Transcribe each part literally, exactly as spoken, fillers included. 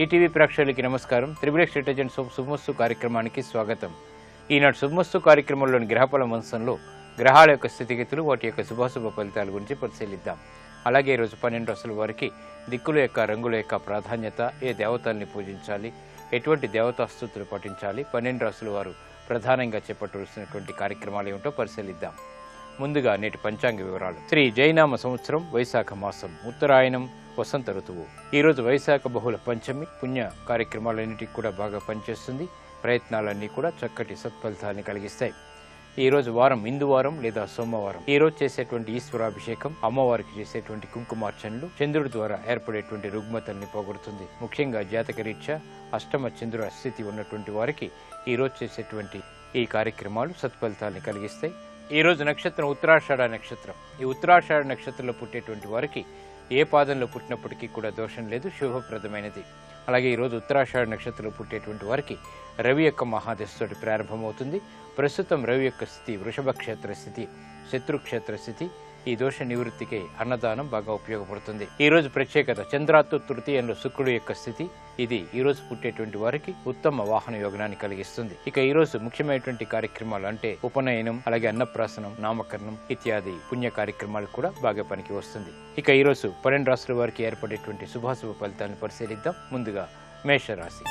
ETV ప్రేక్షకులకి నమస్కారం. Triplex detergent soap శుభమస్తు కార్యక్రమానికి స్వాగతం. ఈనాడు శుభమస్తు కార్యక్రమంలోని గ్రహఫల వంశంలో గ్రహాల యొక్క స్థితిగతులు, వాటి యొక్క శుభాశుభ ఫలితాల గురించి పరిశీలిద్దాం. అలాగే ఈరోజు పన్నెండు రాసుల వారికి దిక్కుల యొక్క రంగుల యొక్క ప్రాధాన్యత, ఏ దేవతల్ని పూజించాలి, ఎటువంటి దేవతా స్తుతులు పఠించాలి, పన్నెండు రాసుల వారు ప్రధానంగా చేపట్టవలసినటువంటి కార్యక్రమాలు ఏమిటో పరిశీలిద్దాం. ముందుగా నేటి పంచాంగ వివరాలు. శ్రీ జైనామ సంవత్సరం వైశాఖ మాసం, ఉత్తరాయణం, వసంత ఋతువు. ఈరోజు వైశాఖ బహుళ పంచమి. పుణ్య కార్యక్రమాలన్నిటికీ కూడా బాగా పనిచేస్తుంది. ప్రయత్నాలన్నీ కూడా చక్కటి సత్ఫలితాన్ని కలిగిస్తాయి. ఈరోజు వారం ఇందువారం లేదా సోమవారం. ఈరోజు చేసేటువంటి ఈశ్వరాభిషేకం, అమ్మవారికి చేసేటువంటి కుంకుమార్చనలు చంద్రుడి ద్వారా ఏర్పడేటువంటి రుగ్మతల్ని పోగొడుతుంది. ముఖ్యంగా జాతకరీత్యా అష్టమ చంద్రుల స్థితి ఉన్నటువంటి వారికి ఈరోజు చేసేటువంటి ఈ కార్యక్రమాలు సత్ఫలితాన్ని కలిగిస్తాయి. ఈరోజు నక్షత్రం ఉత్తరాషాఢ నక్షత్రం. ఈ ఉత్తరాషాఢ నక్షత్రంలో పుట్టేటువంటి వారికి ఏ పాదంలో పుట్టినప్పటికీ కూడా దోషం లేదు, శుభప్రదమైనది. అలాగే ఈరోజు ఉత్తరాషాఢ నక్షత్రంలో పుట్టేటువంటి వారికి రవి యొక్క మహాదశతోటి ప్రారంభమవుతుంది. ప్రస్తుతం రవి యొక్క స్థితి వృషభ క్షేత్ర స్థితి, శత్రుక్షేత్ర స్థితి. ఈ దోష నివృత్తికి అన్నదానం బాగా ఉపయోగపడుతుంది. ఈ రోజు ప్రత్యేకత చంద్రాత్తు తృతీయంలో శుక్రుడు యొక్క స్థితి. ఇది ఈ రోజు పుట్టేటువంటి వారికి ఉత్తమ వాహన యోగనాన్ని కలిగిస్తుంది. ఇక ఈ రోజు ముఖ్యమైనటువంటి కార్యక్రమాలు అంటే ఉపనయనం, అలాగే అన్నప్రాసనం, నామకరణం ఇత్యాది పుణ్య కార్యక్రమాలు కూడా బాగా పనికి వస్తుంది. ఇక ఈ రోజు పన్నెండు రాశుల వారికి ఏర్పడేటువంటి శుభాశుభ ఫలితాలను పరిశీలిద్దాం. ముందుగా మేషరాశి.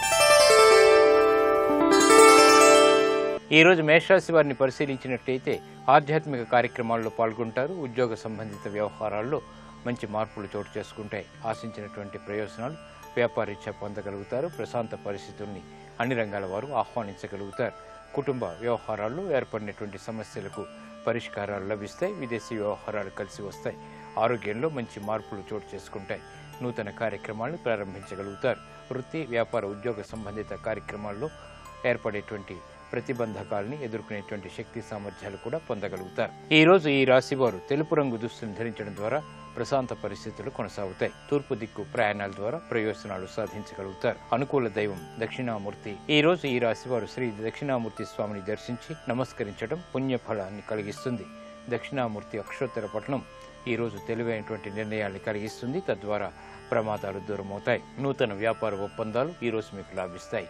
ఈ రోజు మేషరాశి వారిని పరిశీలించినట్లయితే ఆధ్యాత్మిక కార్యక్రమాల్లో పాల్గొంటారు. ఉద్యోగ సంబంధిత వ్యవహారాల్లో మంచి మార్పులు చోటు చేసుకుంటాయి. ఆశించినటువంటి ప్రయోజనాలు వ్యాపారీత్యా పొందగలుగుతారు. ప్రశాంత పరిస్థితుల్ని అన్ని రంగాల వారు ఆహ్వానించగలుగుతారు. కుటుంబ వ్యవహారాల్లో ఏర్పడినటువంటి సమస్యలకు పరిష్కారాలు లభిస్తాయి. విదేశీ వ్యవహారాలు కలిసి వస్తాయి. ఆరోగ్యంలో మంచి మార్పులు చోటు చేసుకుంటాయి. నూతన కార్యక్రమాలను ప్రారంభించగలుగుతారు. వృత్తి, వ్యాపార, ఉద్యోగ సంబంధిత కార్యక్రమాల్లో ఏర్పడేటువంటి ప్రతిబంధకాలని ఎదుర్కొనేటువంటి శక్తి సామర్థ్యాలు కూడా పొందగలుగుతారు. ఈ రోజు ఈ రాశి వారు తెలుపు రంగు దుస్తులను ధరించడం ద్వారా ప్రశాంత పరిస్థితులు కొనసాగుతాయి. తూర్పు దిక్కు ప్రయాణాల ద్వారా ప్రయోజనాలు సాధించగలుగుతారు. అనుకూల దైవం దక్షిణామూర్తి. ఈ రోజు ఈ రాశి వారు శ్రీ దక్షిణామూర్తి స్వామిని దర్శించి నమస్కరించడం పుణ్యఫలాన్ని కలిగిస్తుంది. దక్షిణామూర్తి అక్షోత్తర పఠనం ఈ రోజు తెలివైనటువంటి నిర్ణయాన్ని కలిగిస్తుంది. తద్వారా ప్రమాదాలు దూరమవుతాయి. నూతన వ్యాపార ఒప్పందాలు ఈ రోజు మీకు లాభిస్తాయి.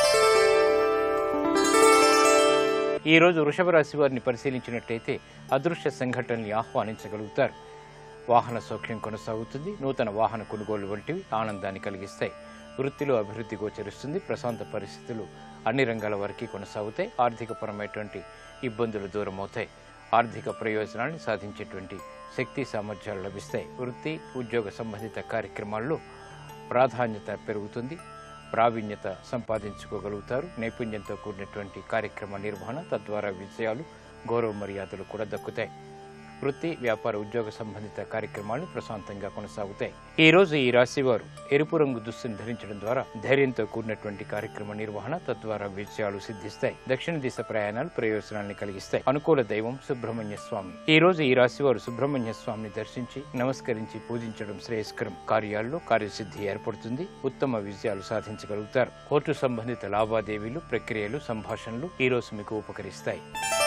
ఈ రోజు వృషభ రాశి వారిని పరిశీలించినట్లయితే అదృశ్య సంఘటనల్ని ఆహ్వానించగలుగుతారు. వాహన సౌఖ్యం కొనసాగుతుంది. నూతన వాహన కొనుగోలు వంటివి ఆనందాన్ని కలిగిస్తాయి. వృత్తిలో అభివృద్ధి గోచరిస్తుంది. ప్రశాంత పరిస్థితులు అన్ని రంగాల వారికి కొనసాగుతాయి. ఆర్థికపరమైనటువంటి ఇబ్బందులు దూరమవుతాయి. ఆర్థిక ప్రయోజనాన్ని సాధించేటువంటి శక్తి సామర్థ్యాలు లభిస్తాయి. వృత్తి, ఉద్యోగ సంబంధిత కార్యక్రమాల్లో ప్రాధాన్యత పెరుగుతుంది. ప్రావీణ్యత సంపాదించుకోగలుగుతారు. నైపుణ్యంతో కూడినటువంటి కార్యక్రమ నిర్వహణ, తద్వారా విజయాలు, గౌరవ మర్యాదలు కూడా దక్కుతాయి. వృత్తి, వ్యాపార, ఉద్యోగ సంబంధిత కార్యక్రమాలు ప్రశాంతంగా కొనసాగుతాయి. ఈ రోజు ఈ రాశి వారు ఎరుపు రంగు దుస్తుని ధరించడం ద్వారా ధైర్యంతో కూడినటువంటి కార్యక్రమ నిర్వహణ, తద్వారా విజయాలు సిద్ధిస్తాయి. దక్షిణ దిశ ప్రయాణాలు ప్రయోజనాన్ని కలిగిస్తాయి. అనుకూల దైవం సుబ్రహ్మణ్య స్వామి. ఈ రోజు ఈ రాశి వారు సుబ్రహ్మణ్య స్వామిని దర్శించి నమస్కరించి పూజించడం శ్రేయస్కరం. కార్యాల్లో కార్యసిద్ధి ఏర్పడుతుంది. ఉత్తమ విజయాలు సాధించగలుగుతారు. కోర్టు సంబంధిత లావాదేవీలు, ప్రక్రియలు, సంభాషణలు ఈ రోజు మీకు ఉపకరిస్తాయి.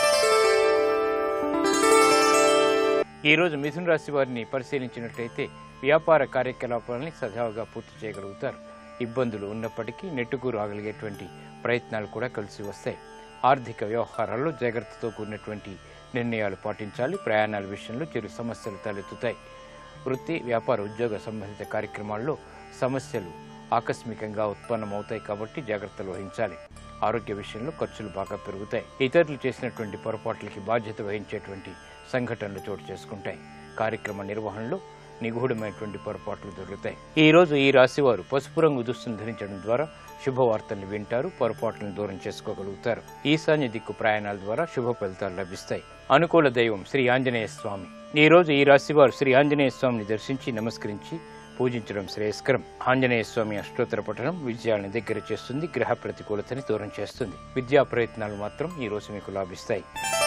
ఈ రోజు మిథున రాశి వారిని పరిశీలించినట్లయితే వ్యాపార కార్యకలాపాలని సజావుగా పూర్తి చేయగలుగుతారు. ఇబ్బందులు ఉన్నప్పటికీ నెట్టుకు రాగలిగేటువంటి ప్రయత్నాలు కూడా కలిసి వస్తాయి. ఆర్థిక వ్యవహారాల్లో జాగ్రత్తతో కూడినటువంటి నిర్ణయాలు పాటించాలి. ప్రయాణాల విషయంలో చిరు సమస్యలు తలెత్తుతాయి. వృత్తి, వ్యాపార, ఉద్యోగ సంబంధిత కార్యక్రమాల్లో సమస్యలు ఆకస్మికంగా ఉత్పన్నమవుతాయి కాబట్టి జాగ్రత్తలు వహించాలి. ఆరోగ్య విషయంలో ఖర్చులు బాగా పెరుగుతాయి. ఇతరులు చేసినటువంటి పొరపాట్లకి బాధ్యత వహించేటువంటి సంఘటనలు చోటు చేసుకుంటాయి. కార్యక్రమ నిర్వహణలో నిగూఢమైనటువంటి పొరపాట్లు దొరుకుతాయి. ఈ రోజు ఈ రాశి వారు పసుపు రంగు దుస్తులను ధరించడం ద్వారా శుభవార్తల్ని వింటారు. పొరపాట్లను దూరం చేసుకోగలుగుతారు. ఈశాన్య దిక్కు ప్రయాణాల ద్వారా శుభ ఫలితాలు లభిస్తాయి. అనుకూల దైవం శ్రీ ఆంజనేయ స్వామి. ఈ రోజు ఈ రాశి వారు శ్రీ ఆంజనేయ స్వామిని దర్శించి నమస్కరించి పూజించడం శ్రేయస్కరం. ఆంజనేయ స్వామి అష్టోత్తర పఠనం విజయాలను దగ్గర చేస్తుంది. గ్రహ ప్రతికూలతని దూరం చేస్తుంది. విద్యా ప్రయత్నాలు మాత్రం ఈ రోజు మీకు లాభిస్తాయి.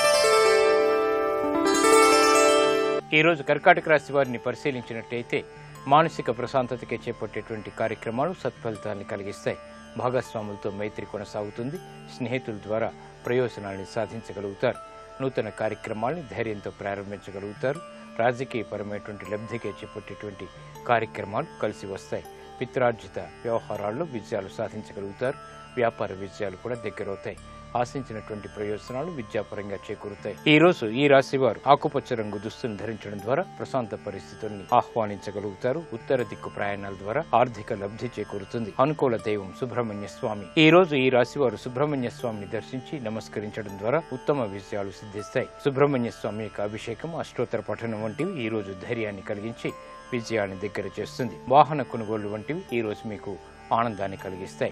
ఈ రోజు కర్కాటక రాశి వారిని పరిశీలించినట్లయితే మానసిక ప్రశాంతతకే చేపట్టేటువంటి కార్యక్రమాలు సత్ఫలితాన్ని కలిగిస్తాయి. భాగస్వాములతో మైత్రి కొనసాగుతుంది. స్నేహితుల ద్వారా ప్రయోజనాన్ని సాధించగలుగుతారు. నూతన కార్యక్రమాల్ని ధైర్యంతో ప్రారంభించగలుగుతారు. రాజకీయపరమైనటువంటి లబ్ధికే చేపట్టేటువంటి కార్యక్రమాలు కలిసి వస్తాయి. పిత్రార్జిత వ్యవహారాల్లో విజయాలు సాధించగలుగుతారు. వ్యాపార విజయాలు కూడా దగ్గరవుతాయి. ఆశించినటువంటి ప్రయోజనాలు విద్యాపరంగా చేకూరుతాయి. ఈ రోజు ఈ రాశి వారు ఆకుపచ్చ రంగు దుస్తులను ధరించడం ద్వారా ప్రశాంత పరిస్థితుల్ని ఆహ్వానించగలుగుతారు. ఉత్తర దిక్కు ప్రయాణాల ద్వారా ఆర్థిక లబ్ధి చేకూరుతుంది. అనుకూల దైవం సుబ్రహ్మణ్య స్వామి. ఈ రోజు ఈ రాశి వారు సుబ్రహ్మణ్య స్వామిని దర్శించి నమస్కరించడం ద్వారా ఉత్తమ విజయాలు సిద్ధిస్తాయి. సుబ్రహ్మణ్య స్వామి యొక్క అభిషేకం, అష్టోత్తర పఠనం వంటివి ఈ రోజు ధైర్యాన్ని కలిగించి విజయాన్ని దగ్గర చేస్తుంది. వాహన కొనుగోలు వంటివి ఈ రోజు మీకు ఆనందాన్ని కలిగిస్తాయి.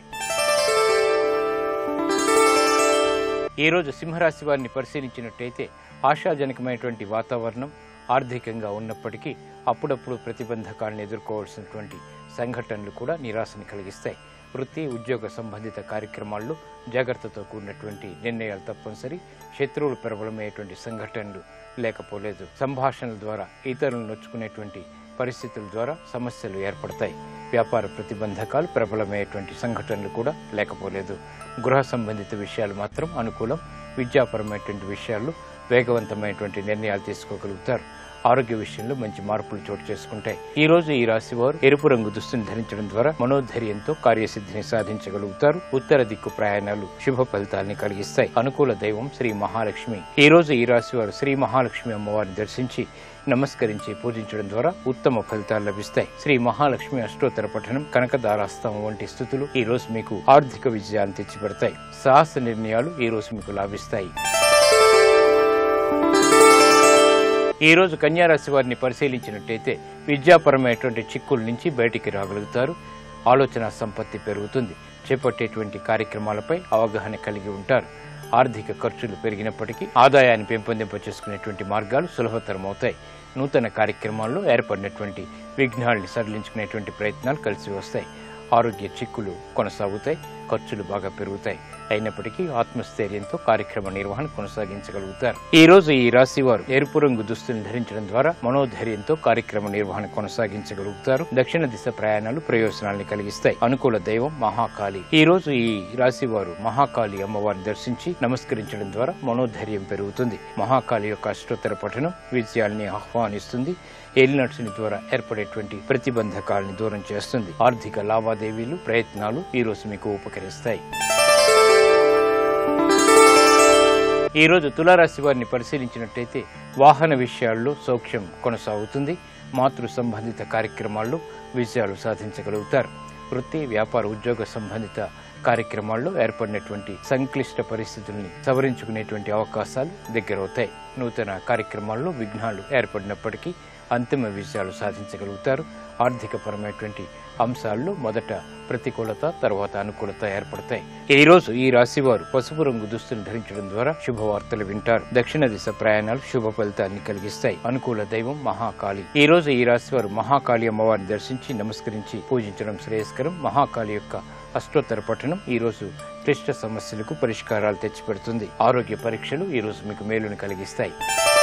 ఈ రోజు సింహరాశి వారిని పరిశీలించినట్టయితే ఆశాజనకమైనటువంటి వాతావరణం ఆర్థికంగా ఉన్నప్పటికీ అప్పుడప్పుడు ప్రతిబంధకాలను ఎదుర్కోవాల్సినటువంటి సంఘటనలు కూడా నిరాశని కలిగిస్తాయి. వృత్తి ఉద్యోగ సంబంధిత కార్యక్రమాల్లో జాగ్రత్తతో కూడినటువంటి నిర్ణయాలు తప్పనిసరి. శత్రువులు ప్రబలమయ్యేటువంటి సంఘటనలు లేకపోలేదు. సంభాషణల ద్వారా ఇతరులను నొచ్చుకునేటువంటి పరిస్థితుల ద్వారా సమస్యలు ఏర్పడతాయి. వ్యాపార ప్రతిబంధకాలు ప్రబలమయ్యేటువంటి సంఘటనలు కూడా లేకపోలేదు. గృహ సంబంధిత విషయాలు మాత్రం అనుకూలం. విద్యాపరమైనటువంటి విషయాల్లో వేగవంతమైనటువంటి నిర్ణయాలు తీసుకోగలుగుతారు. ఆరోగ్య విషయంలో మంచి మార్పులు చోటు చేసుకుంటాయి. ఈ రోజు ఈ రాశి వారు ఎరుపు రంగు దుస్తుని ధరించడం ద్వారా మనోధైర్యంతో కార్యసిద్ధిని సాధించగలుగుతారు. ఉత్తర దిక్కు ప్రయాణాలు శుభ ఫలితాలని కలిగిస్తాయి. అనుకూల దైవం శ్రీ మహాలక్ష్మి. ఈ రోజు ఈ రాశి వారు శ్రీ మహాలక్ష్మి అమ్మవారిని దర్శించి నమస్కరించి పూజించడం ద్వారా ఉత్తమ ఫలితాలు లభిస్తాయి. శ్రీ మహాలక్ష్మి అష్టోత్తర పఠనం, కనకదారాస్తవం వంటి స్థుతులు ఈ రోజు మీకు ఆర్థిక విజయాన్ని తెచ్చిపెడతాయి. సాహస నిర్ణయాలు ఈ రోజు మీకు లాభిస్తాయి. ఈ రోజు కన్యారాశి వారిని పరిశీలించినట్టయితే విద్యాపరమైనటువంటి చిక్కుల నుంచి బయటికి రాగలుగుతారు. ఆలోచన సంపత్తి పెరుగుతుంది. చేపట్టేటువంటి కార్యక్రమాలపై అవగాహన కలిగి ఉంటారు. ఆర్థిక ఖర్చులు పెరిగినప్పటికీ ఆదాయాన్ని పెంపొందింప చేసుకునేటువంటి మార్గాలు సులభతరం అవుతాయి. నూతన కార్యక్రమాల్లో ఏర్పడినటువంటి విఘ్నాల్ని సడలించుకునేటువంటి ప్రయత్నాలు కలిసి వస్తాయి. ఆరోగ్య చిక్కులు కొనసాగుతాయి. ఖర్చులు బాగా పెరుగుతాయి. అయినప్పటికీ ఆత్మస్థైర్యంతో కార్యక్రమ నిర్వహణ కొనసాగించగలుగుతారు. ఈ రోజు ఈ రాశి వారు ఎరుపు రంగు దుస్తులను ధరించడం ద్వారా మనోధైర్యంతో కార్యక్రమ నిర్వహణ కొనసాగించగలుగుతారు. దక్షిణ దిశ ప్రయాణాలు ప్రయోజనాలను కలిగిస్తాయి. అనుకూల దైవం మహాకాళి. ఈ రోజు ఈ రాశి వారు మహాకాళి అమ్మవారిని దర్శించి నమస్కరించడం ద్వారా మనోధైర్యం పెరుగుతుంది. మహాకాళి యొక్క అష్టోత్తర పఠనం విజయాల్ని ఆహ్వానిస్తుంది. ఏలినట్సుని ద్వారా ఏర్పడేటువంటి ప్రతిబంధకాలను దూరం చేస్తుంది. ఆర్థిక లావాదేవీలు ప్రయత్నాలు ఈ రోజు మీకు ఉపకరిస్తాయి. ఈ రోజు తులారాశి వారిని పరిశీలించినట్టయితే వాహన విషయాల్లో సౌఖ్యం కొనసాగుతుంది. మాతృ సంబంధిత కార్యక్రమాల్లో విజయాలు సాధించగలుగుతారు. వృత్తి వ్యాపార ఉద్యోగ సంబంధిత కార్యక్రమాల్లో ఏర్పడినటువంటి సంక్లిష్ట పరిస్థితుల్ని సవరించుకునేటువంటి అవకాశాలు దగ్గరవుతాయి. నూతన కార్యక్రమాల్లో విఘ్నాలు ఏర్పడినప్పటికీ అంతిమ విజయాలు సాధించగలుగుతారు. ఆర్థిక పరమైనటువంటి అంశాల్లో మొదట ప్రతికూలత, తర్వాత అనుకూలత ఏర్పడతాయి. ఈ రోజు ఈ రాశి వారు పసుపు రంగు దుస్తులు ధరించడం ద్వారా శుభవార్తలు వింటారు. దక్షిణ దిశ ప్రయాణాలు శుభ ఫలితాన్ని కలిగిస్తాయి. అనుకూల దైవం మహాకాళి. ఈ రోజు ఈ రాశి వారు మహాకాళి అమ్మవారిని దర్శించి నమస్కరించి పూజించడం శ్రేయస్కరం. మహాకాళి యొక్క అష్టోత్తర పఠనం ఈ రోజు క్లిష్ట సమస్యలకు పరిష్కారాలు తెచ్చిపెడుతుంది. ఆరోగ్య పరీక్షలు ఈ రోజు మీకు మేలుని కలిగిస్తాయి.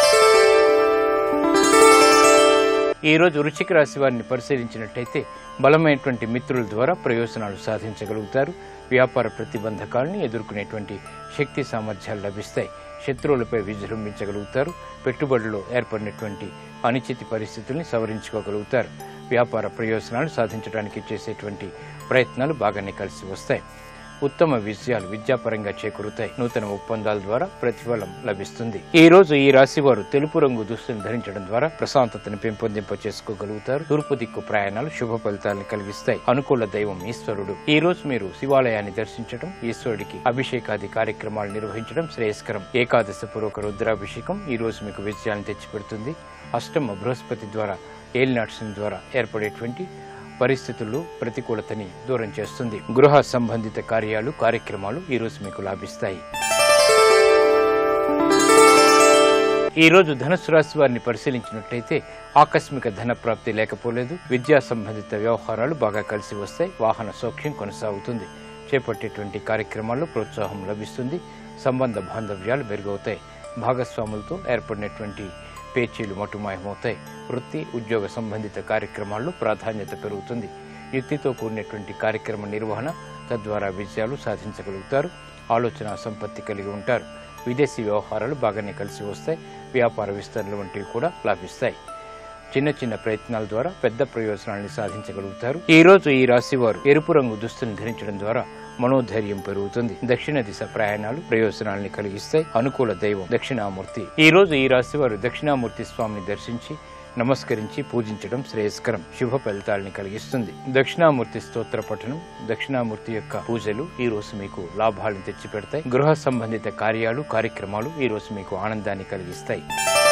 ఈ రోజు వృశ్చిక రాశి వారిని పరిశీలించినట్టయితే బలమైనటువంటి మిత్రుల ద్వారా ప్రయోజనాలు సాధించగలుగుతారు. వ్యాపార ప్రతిబంధకాలను ఎదుర్కొనేటువంటి శక్తి సామర్థ్యాలు లభిస్తాయి. శత్రువులపై విజృంభించగలుగుతారు. పెట్టుబడుల్లో ఏర్పడినటువంటి అనిశ్చిత పరిస్థితుల్ని సవరించుకోగలుగుతారు. వ్యాపార ప్రయోజనాలు సాధించడానికి చేసేటువంటి ప్రయత్నాలు బాగానే కలిసి వస్తాయి. ఉత్తమ విజయాలు విద్యాపరంగా చేకూరుతాయి. నూతన ఒప్పందాల ద్వారా ప్రతిఫలం లభిస్తుంది. ఈ రోజు ఈ రాశి వారు తెలుపు రంగు దుస్తులను ధరించడం ద్వారా ప్రశాంతతను పెంపొందింప చేసుకోగలుగుతారు. తూర్పు దిక్కు ప్రయాణాలు శుభ ఫలితాలను కలిగిస్తాయి. అనుకూల దైవం ఈశ్వరుడు. ఈ రోజు మీరు శివాలయాన్ని దర్శించడం, ఈశ్వరుడికి అభిషేకాది కార్యక్రమాలు నిర్వహించడం శ్రేయస్కరం. ఏకాదశ పూర్వక రుద్రాభిషేకం ఈ రోజు మీకు విజయాన్ని తెచ్చిపెడుతుంది. అష్టమ బృహస్పతి ద్వారా ఏలినాట్సుని ద్వారా ఏర్పడేటువంటి పరిస్థితుల్లో ప్రతికూలతని దూరం చేస్తుంది. గృహ సంబంధిత కార్యాలు కార్యక్రమాలు ఈ రోజు మీకు లాభిస్తాయి. ఈ రోజు ధనుస్సు రాశి వారిని పరిశీలించినట్లయితే ఆకస్మిక ధన ప్రాప్తి లేకపోలేదు. విద్యా సంబంధిత వ్యవహారాలు బాగా కలిసి వస్తాయి. వాహన సౌఖ్యం కొనసాగుతుంది. చేపట్టేటువంటి కార్యక్రమాల్లో ప్రోత్సాహం లభిస్తుంది. సంబంధ బాంధవ్యాలు మెరుగవుతాయి. భాగస్వాములతో ఏర్పడినటువంటి పేచీలు మటుమాయమవుతాయి. వృత్తి ఉద్యోగ సంబంధిత కార్యక్రమాల్లో ప్రాధాన్యత పెరుగుతుంది. యుక్తితో కూడినటువంటి కార్యక్రమ నిర్వహణ తద్వారా విజయాలు సాధించగలుగుతారు. ఆలోచన సంపత్తి కలిగి ఉంటారు. విదేశీ వ్యవహారాలు బాగానే కలిసి వస్తాయి. వ్యాపార విస్తరణ వంటివి కూడా లాభిస్తాయి. చిన్న చిన్న ప్రయత్నాల ద్వారా పెద్ద ప్రయోజనాన్ని సాధించగలుగుతారు. ఈ రోజు ఈ రాశి వారు ఎరుపు రంగు దుస్తులను ధరించడం ద్వారా మనోధైర్యం పెరుగుతుంది. దక్షిణ దిశ ప్రయాణాలు ప్రయోజనాల్ని కలిగిస్తాయి. అనుకూల దైవం దక్షిణామూర్తి. ఈ రోజు ఈ రాశి వారు దక్షిణామూర్తి స్వామిని దర్శించి నమస్కరించి పూజించడం శ్రేయస్కరం, శుభ ఫలితాలని కలిగిస్తుంది. దక్షిణామూర్తి స్తోత్ర పఠనం, దక్షిణామూర్తి యొక్క పూజలు ఈ రోజు మీకు లాభాలను తెచ్చిపెడతాయి. గృహ సంబంధిత కార్యాలు కార్యక్రమాలు ఈ రోజు మీకు ఆనందాన్ని కలిగిస్తాయి.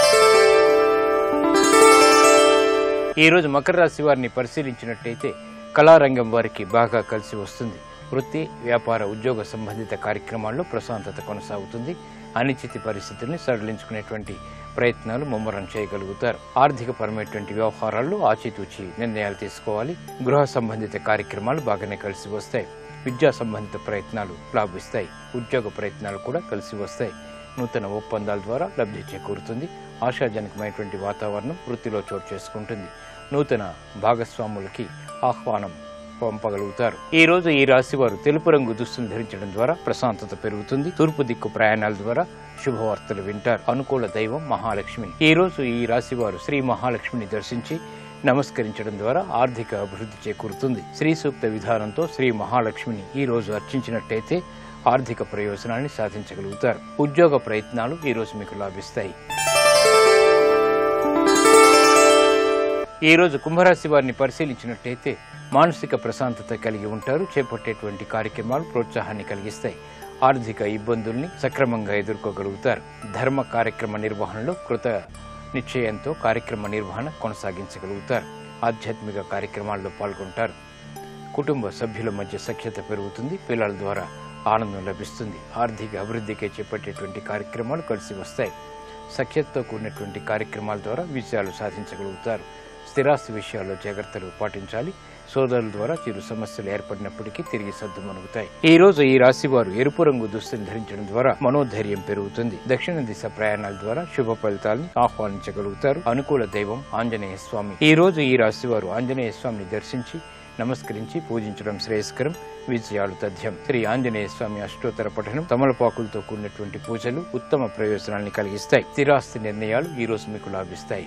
ఈ రోజు మకర రాశి వారిని పరిశీలించినట్లయితే కళారంగం వారికి బాగా కలిసి వస్తుంది. వృత్తి వ్యాపార ఉద్యోగ సంబంధిత కార్యక్రమాల్లో ప్రశాంతత కొనసాగుతుంది. అనిశ్చిత పరిస్థితుల్ని సడలించుకునేటువంటి ప్రయత్నాలు ముమ్మరం చేయగలుగుతారు. ఆర్థిక పరమైనటువంటి వ్యవహారాల్లో ఆచితూచి నిర్ణయాలు తీసుకోవాలి. గృహ సంబంధిత కార్యక్రమాలు బాగానే కలిసి వస్తాయి. విద్యా సంబంధిత ప్రయత్నాలు లాభిస్తాయి. ఉద్యోగ ప్రయత్నాలు కూడా కలిసి వస్తాయి. నూతన ఒప్పందాల ద్వారా లబ్ధి చేకూరుతుంది. ఆశాజనకమైనటువంటి వాతావరణం వృత్తిలో చోటు చేసుకుంటుంది. నూతన భాగస్వాములకి ఆహ్వానం పంపగలుగుతారు. ఈ రోజు ఈ రాశి వారు తెలుపు రంగు దుస్తులు ధరించడం ద్వారా ప్రశాంతత పెరుగుతుంది. తూర్పు దిక్కు ప్రయాణాల ద్వారా శుభవార్తలు వింటారు. అనుకూల దైవం మహాలక్ష్మి. ఈ రోజు ఈ రాశి వారు శ్రీ మహాలక్ష్మిని దర్శించి నమస్కరించడం ద్వారా ఆర్థిక అభివృద్ధి చేకూరుతుంది. శ్రీ సూక్త విధానంతో శ్రీ మహాలక్ష్మిని ఈ రోజు అర్చించినట్టయితే ఆర్థిక ప్రయోజనాన్ని సాధించగలుగుతారు. ఉద్యోగ ప్రయత్నాలు ఈ రోజు మీకు లాభిస్తాయి. ఈ రోజు కుంభరాశి వారిని పరిశీలించినట్టయితే మానసిక ప్రశాంతత కలిగి ఉంటారు. చేపట్టేటువంటి కార్యక్రమాలు ప్రోత్సాహాన్ని కలిగిస్తాయి. ఆర్థిక ఇబ్బందుల్ని సక్రమంగా ఎదుర్కోగలుగుతారు. ధర్మ కార్యక్రమ నిర్వహణలో కృత నిశ్చయంతో కార్యక్రమ నిర్వహణ కొనసాగించగలుగుతారు. ఆధ్యాత్మిక కార్యక్రమాల్లో పాల్గొంటారు. కుటుంబ సభ్యుల మధ్య సఖ్యత పెరుగుతుంది. పిల్లల ద్వారా ఆనందం లభిస్తుంది. ఆర్థిక అభివృద్ధికి చేపట్టేటువంటి కార్యక్రమాలు కలిసి వస్తాయి. సఖ్యతతో కూడినటువంటి కార్యక్రమాల ద్వారా విజయాలు సాధించగలుగుతారు. స్థిరాస్తి విషయాల్లో జాగ్రత్తలు పాటించాలి. సోదరుల ద్వారా చిరు సమస్యలు ఏర్పడినప్పటికీ తిరిగి సద్దుమణుగుతాయి. ఈ రోజు ఈ రాశి వారు ఎరుపు రంగు దుస్తులు ధరించడం ద్వారా మనోధైర్యం పెరుగుతుంది. దక్షిణ దిశ ప్రయాణాల ద్వారా శుభ ఫలితాలను ఆహ్వానించగలుగుతారు. అనుకూల దైవం ఆంజనేయ స్వామి. ఈ రోజు ఈ రాశి వారు ఆంజనేయ స్వామిని దర్శించి నమస్కరించి పూజించడం శ్రేయస్కరం, విజయాలు తథ్యం. శ్రీ ఆంజనేయ స్వామి అష్టోత్తర పఠనం, తమలపాకులతో కూడినటువంటి పూజలు ఉత్తమ ప్రయోజనాన్ని కలిగిస్తాయి. స్థిరాస్తి నిర్ణయాలు ఈ రోజు మీకు లాభిస్తాయి.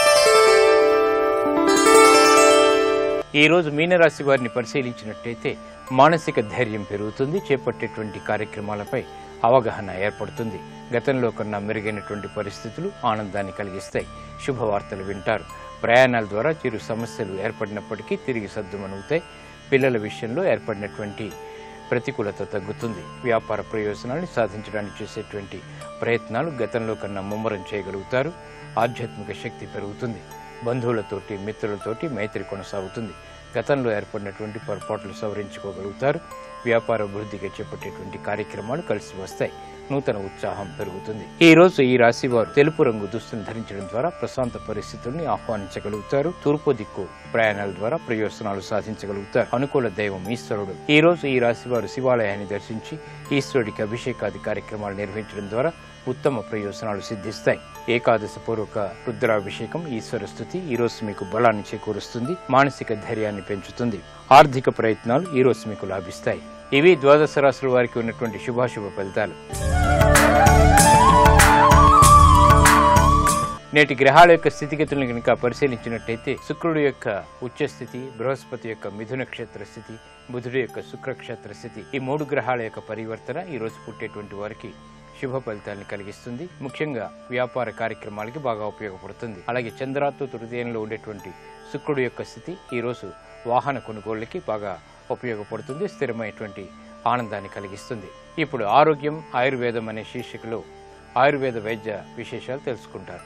ఈ రోజు మీనరాశి వారిని పరిశీలించినట్టయితే మానసిక ధైర్యం పెరుగుతుంది. చేపట్టేటువంటి కార్యక్రమాలపై అవగాహన ఏర్పడుతుంది. గతంలో కన్నా మెరుగైనటువంటి పరిస్థితులు ఆనందాన్ని కలిగిస్తాయి. శుభవార్తలు వింటారు. ప్రయాణాల ద్వారా చిరు సమస్యలు ఏర్పడినప్పటికీ తిరిగి సద్దుమణుగుతాయి. పిల్లల విషయంలో ఏర్పడినటువంటి ప్రతికూలత తగ్గుతుంది. వ్యాపార ప్రయోజనాన్ని సాధించడానికి చేసేటువంటి ప్రయత్నాలు గతంలో కన్నా ముమ్మరం చేయగలుగుతారు. ఆధ్యాత్మిక శక్తి పెరుగుతుంది. బంధువులతోటి మిత్రులతోటి మైత్రి కొనసాగుతుంది. గతంలో ఏర్పడినటువంటి పొరపాట్లు సవరించుకోగలుగుతారు. వ్యాపార అభివృద్ధికి చేపట్టేటువంటి కార్యక్రమాలు కలిసి వస్తాయి. నూతన ఉత్సాహం పెరుగుతుంది. ఈ రోజు ఈ రాశి వారు తెలుపు రంగు దుస్తులను ధరించడం ద్వారా ప్రశాంత పరిస్థితుల్ని ఆహ్వానించగలుగుతారు. తూర్పు దిక్కు ప్రయాణాల ద్వారా ప్రయోజనాలు సాధించగలుగుతారు. అనుకూల దైవం ఈశ్వరుడు. ఈ రోజు ఈ రాశి వారు శివాలయాన్ని దర్శించి ఈశ్వరుడికి అభిషేకాది కార్యక్రమాలు నిర్వహించడం ద్వారా ఉత్తమ ప్రయోజనాలు సిద్ధిస్తాయి. ఏకాదశ పూర్వక రుద్రాభిషేకం, ఈశ్వర స్తుతి ఈ రోజు మీకు బలాన్ని చేకూరుస్తుంది. మానసిక ధైర్యాన్ని పెంచుతుంది. ఆర్థిక ప్రయత్నాలు ఈ రోజు మీకు లాభిస్తాయి. ఇవి ద్వాదశ రాశుల వారికి ఉన్నటువంటి శుభాశుభ ఫలితాలు. నేటి గ్రహాల యొక్క స్థితిగతులను కనుక పరిశీలించినట్టయితే శుక్రుడు యొక్క ఉచ్చస్థితి, బృహస్పతి యొక్క మిథున క్షేత్ర స్థితి, బుధుడు యొక్క శుక్రక్షేత్ర స్థితి, ఈ మూడు గ్రహాల యొక్క పరివర్తన ఈ రోజు పుట్టేటువంటి వారికి శుభ ఫలితాలను కలిగిస్తుంది. ముఖ్యంగా వ్యాపార కార్యక్రమాలకి బాగా ఉపయోగపడుతుంది. అలాగే చంద్రాత్తు తృతీయంలో ఉండేటువంటి శుక్రుడు యొక్క స్థితి ఈ రోజు వాహన కొనుగోళ్లకి బాగా ఉపయోగపడుతుంది. స్థిరమైనటువంటి ఆనందాన్ని కలిగిస్తుంది. ఇప్పుడు ఆరోగ్యం ఆయుర్వేదం అనే శీర్షికలో ఆయుర్వేద వైద్య విశేషాలు తెలుసుకుంటారు.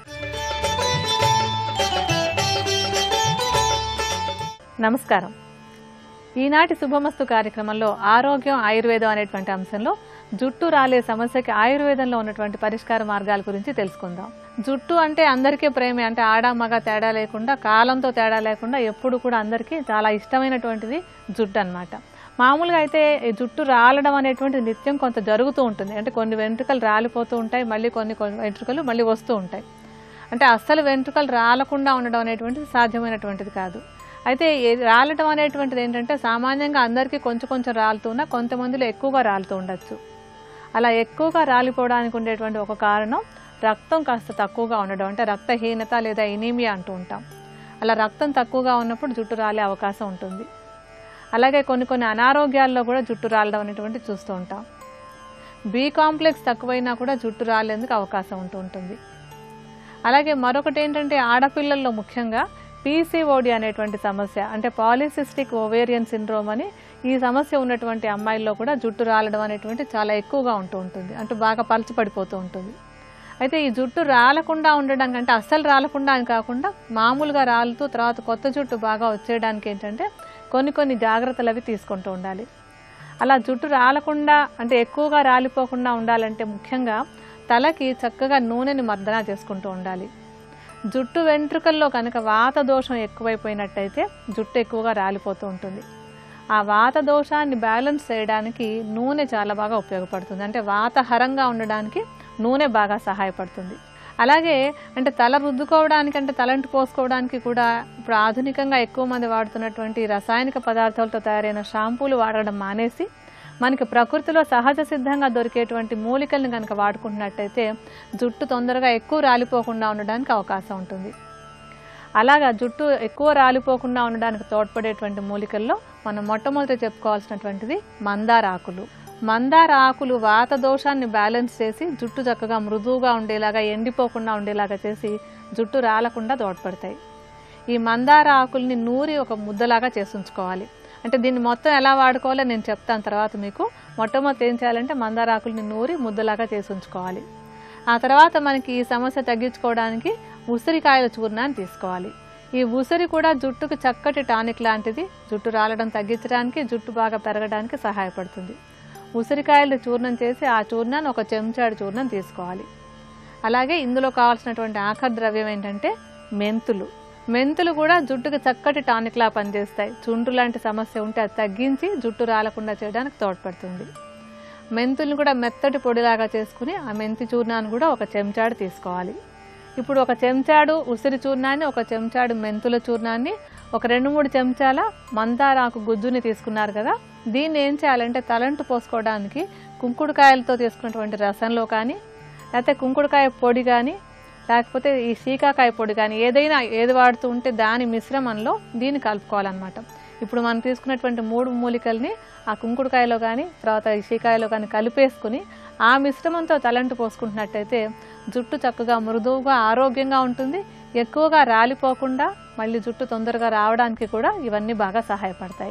నమస్కారం. ఈనాటి శుభమస్తు కార్యక్రమంలో ఆరోగ్యం ఆయుర్వేదం అనేటువంటి అంశంలో జుట్టు రాలే సమస్యకి ఆయుర్వేదంలో ఉన్నటువంటి పరిష్కార మార్గాల గురించి తెలుసుకుందాం. జుట్టు అంటే అందరికీ ప్రేమే, అంటే ఆడ మగ తేడా లేకుండా, కాలంతో తేడా లేకుండా ఎప్పుడు కూడా అందరికీ చాలా ఇష్టమైనటువంటిది జుట్టు అన్నమాట. మామూలుగా అయితే ఈ జుట్టు రాలడం అనేటువంటిది నిత్యం కొంత జరుగుతూ ఉంటుంది. అంటే కొన్ని వెంట్రుకలు రాలిపోతూ ఉంటాయి, మళ్ళీ కొన్ని వెంట్రుకలు మళ్ళీ వస్తూ ఉంటాయి. అంటే అస్సలు వెంట్రుకలు రాలకుండా ఉండడం అనేటువంటిది సాధ్యమైనటువంటిది కాదు. అయితే రాలటం అనేటువంటిది ఏంటంటే సామాన్యంగా అందరికీ కొంచెం కొంచెం రాలుతున్నా కొంతమందిలో ఎక్కువగా రాలుతూ ఉండొచ్చు. అలా ఎక్కువగా రాలిపోవడానికి ఉండేటువంటి ఒక కారణం రక్తం కాస్త తక్కువగా ఉండడం, అంటే రక్తహీనత లేదా ఎనీమియా అంటూ ఉంటాం. అలా రక్తం తక్కువగా ఉన్నప్పుడు జుట్టు రాలే అవకాశం ఉంటుంది. అలాగే కొన్ని కొన్ని అనారోగ్యాల్లో కూడా జుట్టు రాలడం అనేటువంటి చూస్తూ ఉంటాం. బి కాంప్లెక్స్ తక్కువైనా కూడా జుట్టు రాలేందుకు అవకాశం ఉంటూ ఉంటుంది. అలాగే మరొకటి ఏంటంటే ఆడపిల్లల్లో ముఖ్యంగా పీసీఓడి అనేటువంటి సమస్య, అంటే పాలిసిస్టిక్ ఓవేరియన్ సిండ్రోమ్ అని ఈ సమస్య ఉన్నటువంటి అమ్మాయిల్లో కూడా జుట్టు రాలడం అనేటువంటి చాలా ఎక్కువగా ఉంటూ ఉంటుంది, అంటే బాగా పలచపడిపోతూ ఉంటుంది. అయితే ఈ జుట్టు రాలకుండా ఉండడం కంటే అస్సలు రాలకుండా అని కాకుండా మామూలుగా రాలుతూ తర్వాత కొత్త జుట్టు బాగా వచ్చేయడానికి ఏంటంటే కొన్ని కొన్ని జాగ్రత్తలు అవి తీసుకుంటూ ఉండాలి. అలా జుట్టు రాలకుండా అంటే ఎక్కువగా రాలిపోకుండా ఉండాలంటే ముఖ్యంగా తలకి చక్కగా నూనెని మర్దన చేసుకుంటూ ఉండాలి. జుట్టు వెంట్రుకల్లో కనుక వాత దోషం ఎక్కువైపోయినట్టయితే జుట్టు ఎక్కువగా రాలిపోతూ ఉంటుంది. ఆ వాత దోషాన్ని బ్యాలెన్స్ చేయడానికి నూనె చాలా బాగా ఉపయోగపడుతుంది, అంటే వాతహరంగా ఉండడానికి నూనె బాగా సహాయపడుతుంది. అలాగే అంటే తల రుద్దుకోవడానికి అంటే తలంటు పోసుకోవడానికి కూడా ఇప్పుడు ఆధునికంగా ఎక్కువ మంది వాడుతున్నటువంటి రసాయనిక పదార్థాలతో తయారైన షాంపూలు వాడడం మానేసి మనకి ప్రకృతిలో సహజ సిద్ధంగా దొరికేటువంటి మూలికల్ని కనుక వాడుకుంటున్నట్టయితే జుట్టు తొందరగా ఎక్కువ రాలిపోకుండా ఉండడానికి అవకాశం ఉంటుంది. అలాగా జుట్టు ఎక్కువ రాలిపోకుండా ఉండడానికి తోడ్పడేటువంటి మూలికల్లో మనం మొట్టమొదటి చెప్పుకోవాల్సినటువంటిది మందార ఆకులు. మందార ఆకులు వాత దోషాన్ని బ్యాలెన్స్ చేసి జుట్టు చక్కగా మృదువుగా ఉండేలాగా ఎండిపోకుండా ఉండేలాగా చేసి జుట్టు రాలకుండా తోడ్పడతాయి. ఈ మందార ఆకుల్ని నూరి ఒక ముద్దలాగా చేసి ఉంచుకోవాలి. అంటే దీన్ని మొత్తం ఎలా వాడుకోవాలో నేను చెప్తాను తర్వాత మీకు. మొట్టమొదటి ఏం చేయాలంటే మందార ఆకుల్ని నూరి ముద్దలాగా చేసి ఉంచుకోవాలి. ఆ తర్వాత మనకి ఈ సమస్య తగ్గించుకోవడానికి ఉసిరికాయల చూర్ణాన్ని తీసుకోవాలి. ఈ ఉసిరి కూడా జుట్టుకు చక్కటి టానిక్ లాంటిది, జుట్టు రాలడం తగ్గించడానికి, జుట్టు బాగా పెరగడానికి సహాయపడుతుంది. ఉసిరికాయలు చూర్ణం చేసి ఆ చూర్ణాన్ని ఒక చెంచాడు చూర్ణం తీసుకోవాలి. అలాగే ఇందులో కావాల్సినటువంటి ఆఖరి ద్రవ్యం ఏంటంటే మెంతులు. మెంతులు కూడా జుట్టుకి చక్కటి టానిక్లా పనిచేస్తాయి. చుండ్రు లాంటి సమస్య ఉంటే అది తగ్గించి జుట్టు రాలకుండా చేయడానికి తోడ్పడుతుంది. మెంతుల్ని కూడా మెత్తటి పొడిలాగా చేసుకుని ఆ మెంతి చూర్ణాన్ని కూడా ఒక చెంచాడు తీసుకోవాలి. ఇప్పుడు ఒక చెంచాడు ఉసిరి చూర్ణాన్ని, ఒక చెంచాడు మెంతుల చూర్ణాన్ని, ఒక రెండు మూడు చెంచాల మందారాకు గుజ్జుని తీసుకున్నారు కదా, దీన్ని ఏం చేయాలంటే తలంటు పోసుకోవడానికి కుంకుడుకాయలతో తీసుకున్నటువంటి రసంలో కానీ, లేకపోతే కుంకుడుకాయ పొడి కానీ, లేకపోతే ఈ శీకాకాయ పొడి కానీ ఏదైనా ఏది వాడుతూ ఉంటే దాని మిశ్రమంలో దీన్ని కలుపుకోవాలన్నమాట. ఇప్పుడు మనం తీసుకున్నటువంటి మూడు మూలికల్ని ఆ కుంకుడుకాయలో కానీ తర్వాత ఈ శీకాయలో కానీ కలిపేసుకుని ఆ మిశ్రమంతో తలంటు పోసుకుంటున్నట్టయితే జుట్టు చక్కగా మృదువుగా ఆరోగ్యంగా ఉంటుంది. ఎక్కువగా రాలిపోకుండా మళ్ళీ జుట్టు తొందరగా రావడానికి కూడా ఇవన్నీ బాగా సహాయపడతాయి.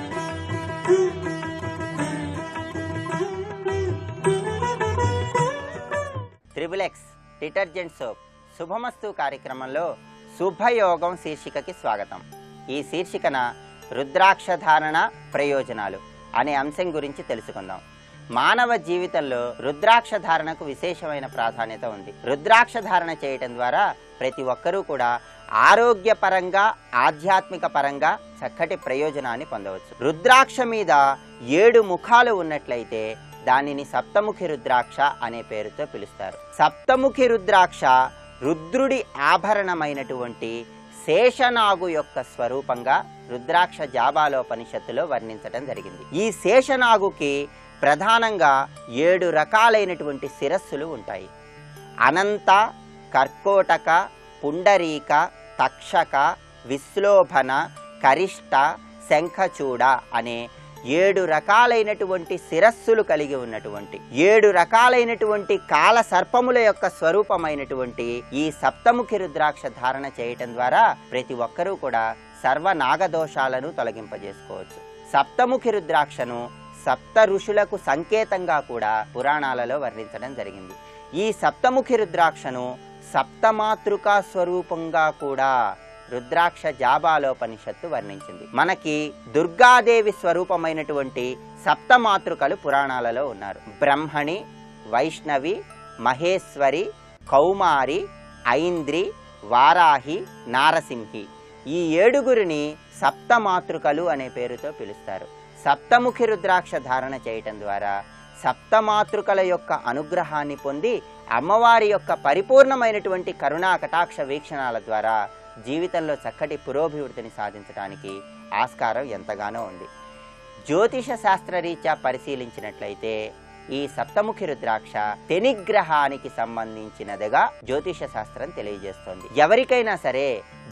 త్రిబుల్ ఎక్స్ డిటర్జెంట్ సోప్ శుభమస్తు కార్యక్రమంలో శుభయోగం శీర్షికకి స్వాగతం. ఈ శీర్షికన రుద్రాక్ష ధారణ ప్రయోజనాలు అనే అంశం గురించి తెలుసుకుందాం. మానవ జీవితంలో రుద్రాక్ష ధారణకు విశేషమైన ప్రాధాన్యత ఉంది. రుద్రాక్ష ధారణ చేయటం ద్వారా ప్రతి ఒక్కరూ కూడా ఆరోగ్యపరంగా ఆధ్యాత్మిక పరంగా చక్కటి ప్రయోజనాన్ని పొందవచ్చు. రుద్రాక్ష మీద ఏడు ముఖాలు ఉన్నట్లయితే దానిని సప్తముఖి రుద్రాక్ష అనే పేరుతో పిలుస్తారు. సప్తముఖి రుద్రాక్ష రుద్రుడి ఆభరణమైనటువంటి శేషనాగు యొక్క స్వరూపంగా రుద్రాక్ష జాబాలోపనిషత్తులో వర్ణించడం జరిగింది. ఈ శేషనాగుకి ప్రధానంగా ఏడు రకాలైనటువంటి శిరస్సులు ఉంటాయి. అనంత, కర్కోటక, పుండరీక, తక్షక, విశ్లోభన, కరిష్ట, శంఖచూడ అనే ఏడు రకాలైనటువంటి శిరస్సులు కలిగి ఉన్నటువంటి ఏడు రకాలైనటువంటి కాల సర్పముల యొక్క స్వరూపమైనటువంటి ఈ సప్తముఖి రుద్రాక్ష ధారణ చేయటం ద్వారా ప్రతి ఒక్కరూ కూడా సర్వనాగదోషాలను తొలగింపజేసుకోవచ్చు. సప్తముఖి రుద్రాక్షను సప్త ఋషులకు సంకేతంగా కూడా పురాణాలలో వర్ణించడం జరిగింది. ఈ సప్తముఖి రుద్రాక్షను సప్తమాతృకా స్వరూపంగా కూడా రుద్రాక్ష జాబాలోపనిషత్తు వర్ణించింది. మనకి దుర్గాదేవి స్వరూపమైనటువంటి సప్తమాతృకలు పురాణాలలో ఉన్నారు. బ్రహ్మణి, వైష్ణవి, మహేశ్వరి, కౌమారి, ఐంద్రి, వారాహి, నారసింహి ఈ ఏడుగురిని సప్తమాతృకలు అనే పేరుతో పిలుస్తారు. సప్తముఖి రుద్రాక్ష ధారణ చేయటం ద్వారా సప్తమాతృకల యొక్క అనుగ్రహాన్ని పొంది అమ్మవారి యొక్క పరిపూర్ణమైనటువంటి కరుణా కటాక్ష వీక్షణాల ద్వారా జీవితంలో చక్కటి పురోభివృద్ధిని సాధించడానికి ఆస్కారం ఎంతగానో ఉంది. జ్యోతిష శాస్త్రరీత్యా పరిశీలించినట్లయితే ఈ సప్తముఖి రుద్రాక్ష శనిగ్రహానికి సంబంధించినదిగా జ్యోతిష శాస్త్రం తెలియజేస్తోంది. ఎవరికైనా సరే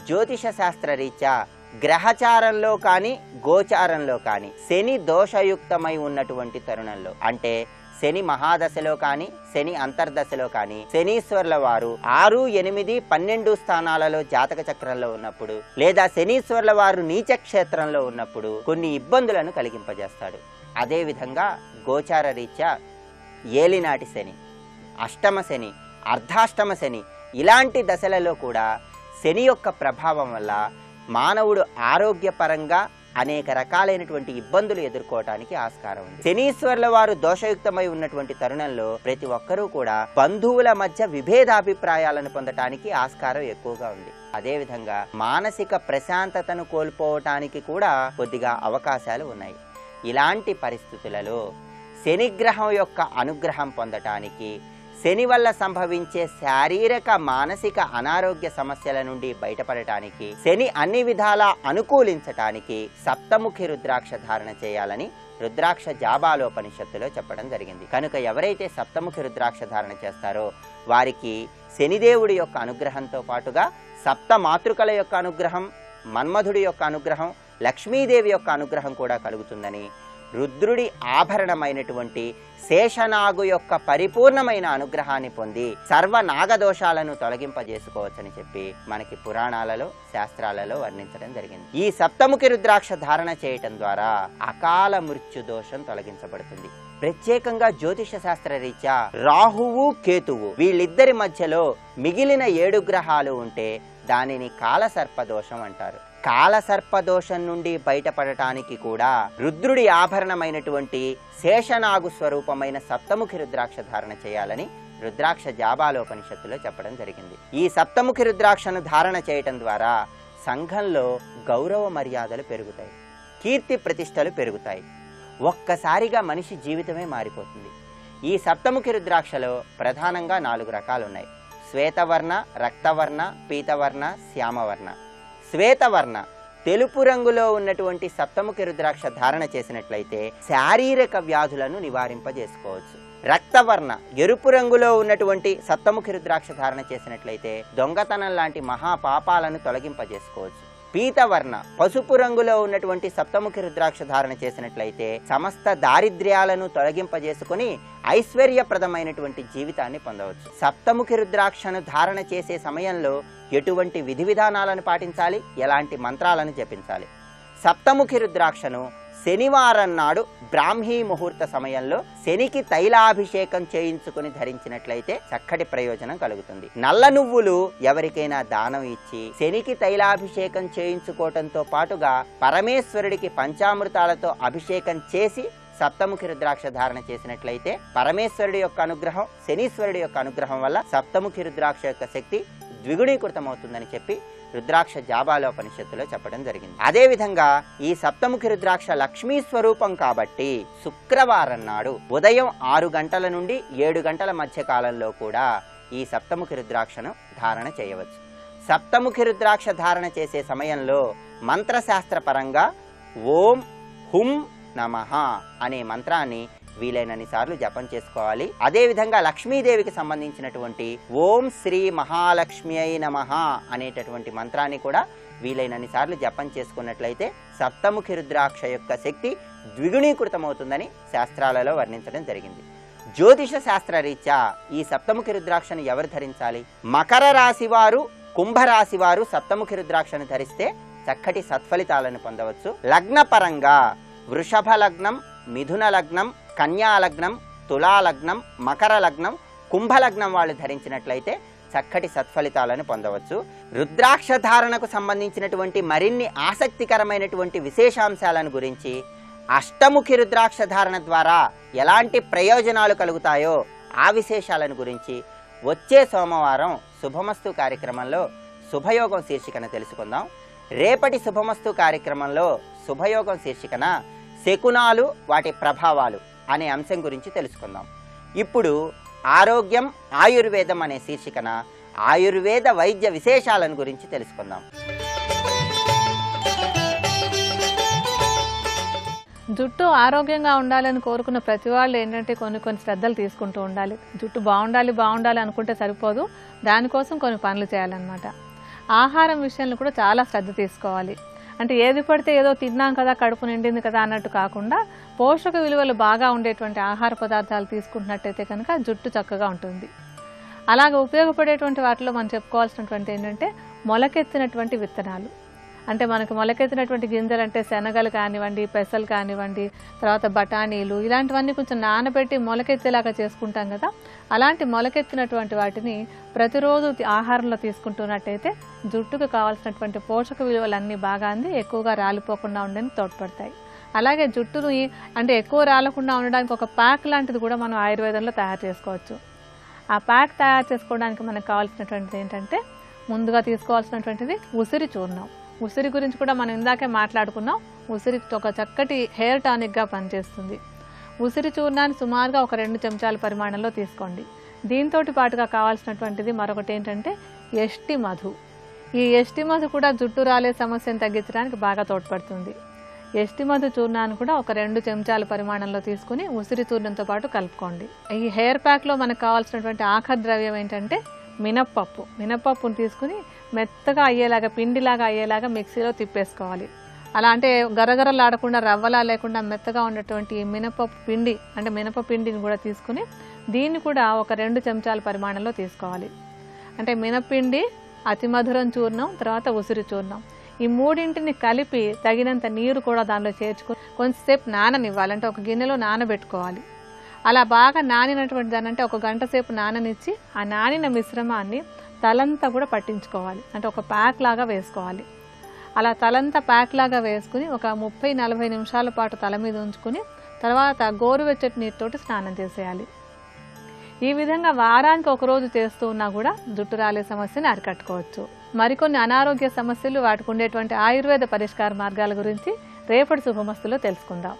జ్యోతిష శాస్త్ర రీత్యా గ్రహచారంలో కానీ గోచారంలో కానీ శని దోషయుక్తమై ఉన్నటువంటి తరుణంలో, అంటే శని మహాదశలో కానీ శని అంతర్దశలో కానీ శనీశ్వర్ల వారు ఆరు ఎనిమిది పన్నెండు స్థానాలలో జాతక చక్రంలో ఉన్నప్పుడు, లేదా శనీశ్వర్ల వారు నీచ క్షేత్రంలో ఉన్నప్పుడు కొన్ని ఇబ్బందులను కలిగింపజేస్తాడు. అదేవిధంగా గోచార రీత్యా ఏలినాటి శని, అష్టమ శని, అర్ధాష్టమ శని ఇలాంటి దశలలో కూడా శని యొక్క ప్రభావం వల్ల మానవుడు ఆరోగ్యపరంగా అనేక రకాలైనటువంటి ఇబ్బందులు ఎదుర్కోవటానికి ఆస్కారం ఉంది. శనీశ్వర్ల వారు దోషయుక్తమై ఉన్నటువంటి తరుణంలో ప్రతి ఒక్కరూ కూడా బంధువుల మధ్య విభేదాభిప్రాయాలను పొందటానికి ఆస్కారం ఎక్కువగా ఉంది. అదేవిధంగా మానసిక ప్రశాంతతను కోల్పోవటానికి కూడా కొద్దిగా అవకాశాలు ఉన్నాయి. ఇలాంటి పరిస్థితులలో శనిగ్రహం యొక్క అనుగ్రహం పొందటానికి, శని వల్ల సంభవించే శారీరక మానసిక అనారోగ్య సమస్యల నుండి బయటపడటానికి, శని అన్ని విధాలా అనుకూలించటానికి సప్తముఖి రుద్రాక్ష ధారణ చేయాలని రుద్రాక్ష జాబాలోపనిషత్తులో చెప్పడం జరిగింది. కనుక ఎవరైతే సప్తముఖి రుద్రాక్ష ధారణ చేస్తారో వారికి శనిదేవుడి యొక్క అనుగ్రహంతో పాటుగా సప్త మాతృకల యొక్క అనుగ్రహం, మన్మధుడి యొక్క అనుగ్రహం, లక్ష్మీదేవి యొక్క అనుగ్రహం కూడా కలుగుతుందని, రుద్రుడి ఆభరణమైనటువంటి శేషనాగు యొక్క పరిపూర్ణమైన అనుగ్రహాన్ని పొంది సర్వ నాగదోషాలను తొలగింపజేసుకోవచ్చని చెప్పి మనకి పురాణాలలో శాస్త్రాలలో వర్ణించడం జరిగింది. ఈ సప్తముఖి రుద్రాక్ష ధారణ చేయటం ద్వారా అకాల మృత్యు దోషం తొలగించబడుతుంది. ప్రత్యేకంగా జ్యోతిష శాస్త్ర రీత్యా రాహువు కేతువు వీళ్ళిద్దరి మధ్యలో మిగిలిన ఏడు గ్రహాలు ఉంటే దానిని కాలసర్పదోషం అంటారు. కాలసర్పదోషం నుండి బయటపడటానికి కూడా రుద్రుడి ఆభరణమైనటువంటి శేషనాగు స్వరూపమైన సప్తముఖి రుద్రాక్ష ధారణ చేయాలని రుద్రాక్ష జాబాలోపనిషత్తులో చెప్పడం జరిగింది. ఈ సప్తముఖి రుద్రాక్షను ధారణ చేయటం ద్వారా సంఘంలో గౌరవ మర్యాదలు పెరుగుతాయి, కీర్తి ప్రతిష్టలు పెరుగుతాయి, ఒక్కసారిగా మనిషి జీవితమే మారిపోతుంది. ఈ సప్తముఖి రుద్రాక్షలో ప్రధానంగా నాలుగు రకాలు ఉన్నాయి. శ్వేతవర్ణ, రక్తవర్ణ, పీతవర్ణ, శ్యామవర్ణ. శ్వేతవర్ణ తెలుపు రంగులో ఉన్నటువంటి సప్తముఖి రుద్రాక్ష ధారణ చేసినట్లయితే శారీరక వ్యాధులను నివారింపజేసుకోవచ్చు. రక్తవర్ణ ఎరుపు రంగులో ఉన్నటువంటి సప్తముఖి రుద్రాక్ష ధారణ చేసినట్లయితే దొంగతనం లాంటి మహాపాపాలను తొలగింపజేసుకోవచ్చు. పీతవర్ణ పసుపు రంగులో ఉన్నటువంటి సప్తముఖి రుద్రాక్ష ధారణ చేసినట్లయితే సమస్త దారిద్ర్యాలను తొలగింపజేసుకుని ఐశ్వర్యప్రదమైనటువంటి జీవితాన్ని పొందవచ్చు. సప్తముఖి రుద్రాక్షను ధారణ చేసే సమయంలో ఎటువంటి విధి విధానాలను పాటించాలి, ఎలాంటి మంత్రాలను జపించాలి? సప్తముఖి రుద్రాక్షను శనివారం నాడు బ్రాహ్మీ ముహూర్త సమయంలో శనికి తైలాభిషేకం చేయించుకుని ధరించినట్లయితే చక్కటి ప్రయోజనం కలుగుతుంది. నల్ల నువ్వులు ఎవరికైనా దానం ఇచ్చి శనికి తైలాభిషేకం చేయించుకోవటంతో పాటుగా పరమేశ్వరుడికి పంచామృతాలతో అభిషేకం చేసి సప్తముఖి రుద్రాక్ష ధారణ చేసినట్లయితే పరమేశ్వరుడి యొక్క అనుగ్రహం, శనీశ్వరుడి యొక్క అనుగ్రహం వల్ల సప్తముఖి రుద్రాక్ష యొక్క శక్తి ద్విగుణీకృతమవుతుందని చెప్పి రుద్రాక్ష జాబాలోపనిషత్తులో చెప్పడం జరిగింది. అదేవిధంగా ఈ సప్తముఖి రుద్రాక్ష లక్ష్మీ స్వరూపం కాబట్టి శుక్రవారం నాడు ఉదయం ఆరు గంటల నుండి ఏడు గంటల మధ్య కాలంలో కూడా ఈ సప్తముఖి రుద్రాక్షను ధారణ చేయవచ్చు. సప్తముఖి రుద్రాక్ష ధారణ చేసే సమయంలో మంత్రశాస్త్ర పరంగా ఓం హుం నమః అనే మంత్రాన్ని వీలైనన్ని సార్లు జపం చేసుకోవాలి. అదేవిధంగా లక్ష్మీదేవికి సంబంధించినటువంటి ఓం శ్రీ మహాలక్ష్మ్యై నమః అనేటటువంటి మంత్రాన్ని కూడా వీలైనన్ని సార్లు జపం చేసుకున్నట్లయితే సప్తముఖి రుద్రాక్ష యొక్క శక్తి ద్విగుణీకృతమవుతుందని శాస్త్రాలలో వర్ణించడం జరిగింది. జ్యోతిష శాస్త్ర రీత్యా ఈ సప్తముఖి రుద్రాక్షను ఎవరు ధరించాలి? మకర రాశి వారు, కుంభరాశి వారు సప్తముఖి రుద్రాక్షను ధరిస్తే చక్కటి సత్ఫలితాలను పొందవచ్చు. లగ్న పరంగా వృషభ లగ్నం, మిథున లగ్నం, కన్యా లగ్నం, తులా లగ్నం, మకర లగ్నం, కుంభ లగ్నం వాళ్ళు ధరించినట్లయితే చక్కటి సత్ఫలితాలను పొందవచ్చు. రుద్రాక్ష ధారణకు సంబంధించినటువంటి మరిన్ని ఆసక్తికరమైనటువంటి విశేషాంశాలను గురించి, అష్టముఖి రుద్రాక్ష ధారణ ద్వారా ఎలాంటి ప్రయోజనాలు కలుగుతాయో ఆ విశేషాలను గురించి వచ్చే సోమవారం శుభమస్తు కార్యక్రమంలో శుభయోగం శీర్షికన తెలుసుకుందాం. రేపటి శుభమస్తు కార్యక్రమంలో శుభయోగం శీర్షికన శకునాలు, వాటి ప్రభావాలు అనే అంశం గురించి తెలుసుకుందాం. ఇప్పుడు ఆరోగ్యం ఆయుర్వేదం అనే శీర్షికన ఆయుర్వేద వైద్య విశేషాలను గురించి తెలుసుకుందాం. జుట్టు ఆరోగ్యంగా ఉండాలని కోరుకున్న ప్రతి వాళ్ళు ఏంటంటే కొన్ని కొన్ని శ్రద్ధలు తీసుకుంటూ ఉండాలి. జుట్టు బాగుండాలి బాగుండాలి అనుకుంటే సరిపోదు, దానికోసం కొన్ని పనులు చేయాలన్నమాట. ఆహారం విషయంలో కూడా చాలా శ్రద్ధ తీసుకోవాలి. అంటే ఏది పడితే ఏదో తిన్నాం కదా, కడుపు నిండింది కదా అన్నట్టు కాకుండా పోషక విలువలు బాగా ఉండేటువంటి ఆహార పదార్థాలు తీసుకుంటున్నట్టయితే కనుక జుట్టు చక్కగా ఉంటుంది. అలాగే ఉపయోగపడేటువంటి వాటిలో మనం చెప్పుకోవాల్సినటువంటి ఏంటంటే మొలకెత్తినటువంటి విత్తనాలు. అంటే మనకు మొలకెత్తినటువంటి గింజలు అంటే శనగలు కానివ్వండి, పెసలు కానివ్వండి, తర్వాత బఠానీలు, ఇలాంటివన్నీ కొంచెం నానబెట్టి మొలకెత్తేలాగా చేసుకుంటాం కదా. అలాంటి మొలకెత్తినటువంటి వాటిని ప్రతిరోజు ఆహారంలో తీసుకుంటున్నట్టయితే జుట్టుకు కావాల్సినటువంటి పోషక విలువలన్నీ బాగా అంది ఎక్కువగా రాలిపోకుండా ఉండని తోడ్పడతాయి. అలాగే జుట్టును అంటే ఎక్కువ రాలకుండా ఉండడానికి ఒక ప్యాక్ లాంటిది కూడా మనం ఆయుర్వేదంలో తయారు చేసుకోవచ్చు. ఆ ప్యాక్ తయారు చేసుకోవడానికి మనకు కావాల్సినటువంటిది ఏంటంటే ముందుగా తీసుకోవాల్సినటువంటిది ఉసిరి చూర్ణం. ఉసిరి గురించి కూడా మనం ఇందాకే మాట్లాడుకున్నాం. ఉసిరి ఒక చక్కటి హెయిర్ టానిక్గా పనిచేస్తుంది. ఉసిరి చూర్ణాన్ని సుమారుగా ఒక రెండు చెంచాల పరిమాణంలో తీసుకోండి. దీంతో పాటుగా కావాల్సినటువంటిది మరొకటి ఏంటంటే ఎష్టి మధు. ఈ ఎష్టి మధు కూడా జుట్టు రాలే సమస్యను తగ్గించడానికి బాగా తోడ్పడుతుంది. ఎష్టి మధు చూర్ణాన్ని కూడా ఒక రెండు చెంచాల పరిమాణంలో తీసుకుని ఉసిరి చూర్ణంతో పాటు కలుపుకోండి. ఈ హెయిర్ ప్యాక్లో మనకు కావాల్సినటువంటి ఆఖరి ద్రవ్యం ఏంటంటే మినప్పప్పు. మినప్పప్పును తీసుకుని మెత్తగా అయ్యేలాగా, పిండిలాగా అయ్యేలాగా మిక్సీలో తిప్పేసుకోవాలి. అలా అంటే గరగరలాడకుండా, రవ్వలా లేకుండా మెత్తగా ఉన్నటువంటి మినపప్పు పిండి అంటే మినప పిండిని కూడా తీసుకుని దీన్ని కూడా ఒక రెండు చెంచాల పరిమాణంలో తీసుకోవాలి. అంటే మినపిండి, అతి మధురం చూర్ణం, తర్వాత ఉసిరి చూర్ణం, ఈ మూడింటిని కలిపి తగినంత నీరు కూడా దానిలో చేర్చుకొని కొంచెంసేపు నాననివ్వాలి. అంటే ఒక గిన్నెలో నానబెట్టుకోవాలి. అలా బాగా నానినటువంటి దాన్ని అంటే ఒక గంట సేపు నాననిచ్చి ఆ నానిన మిశ్రమాన్ని తలంతా కూడా పట్టించుకోవాలి. అంటే ఒక ప్యాక్ లాగా వేసుకోవాలి. అలా తలంతా ప్యాక్ లాగా వేసుకుని ఒక ముప్పై నలభై నిమిషాల పాటు తల మీద ఉంచుకుని తర్వాత గోరువెచ్చటి నీటితోటి స్నానం చేసేయాలి. ఈ విధంగా వారానికి ఒకరోజు చేస్తూ ఉన్నా కూడా జుట్టు రాలే సమస్యని అరికట్టుకోవచ్చు. మరికొన్ని అనారోగ్య సమస్యలు, వాటికి ఉండేటువంటి ఆయుర్వేద పరిష్కార మార్గాల గురించి రేపటి శుభమస్తులో తెలుసుకుందాం.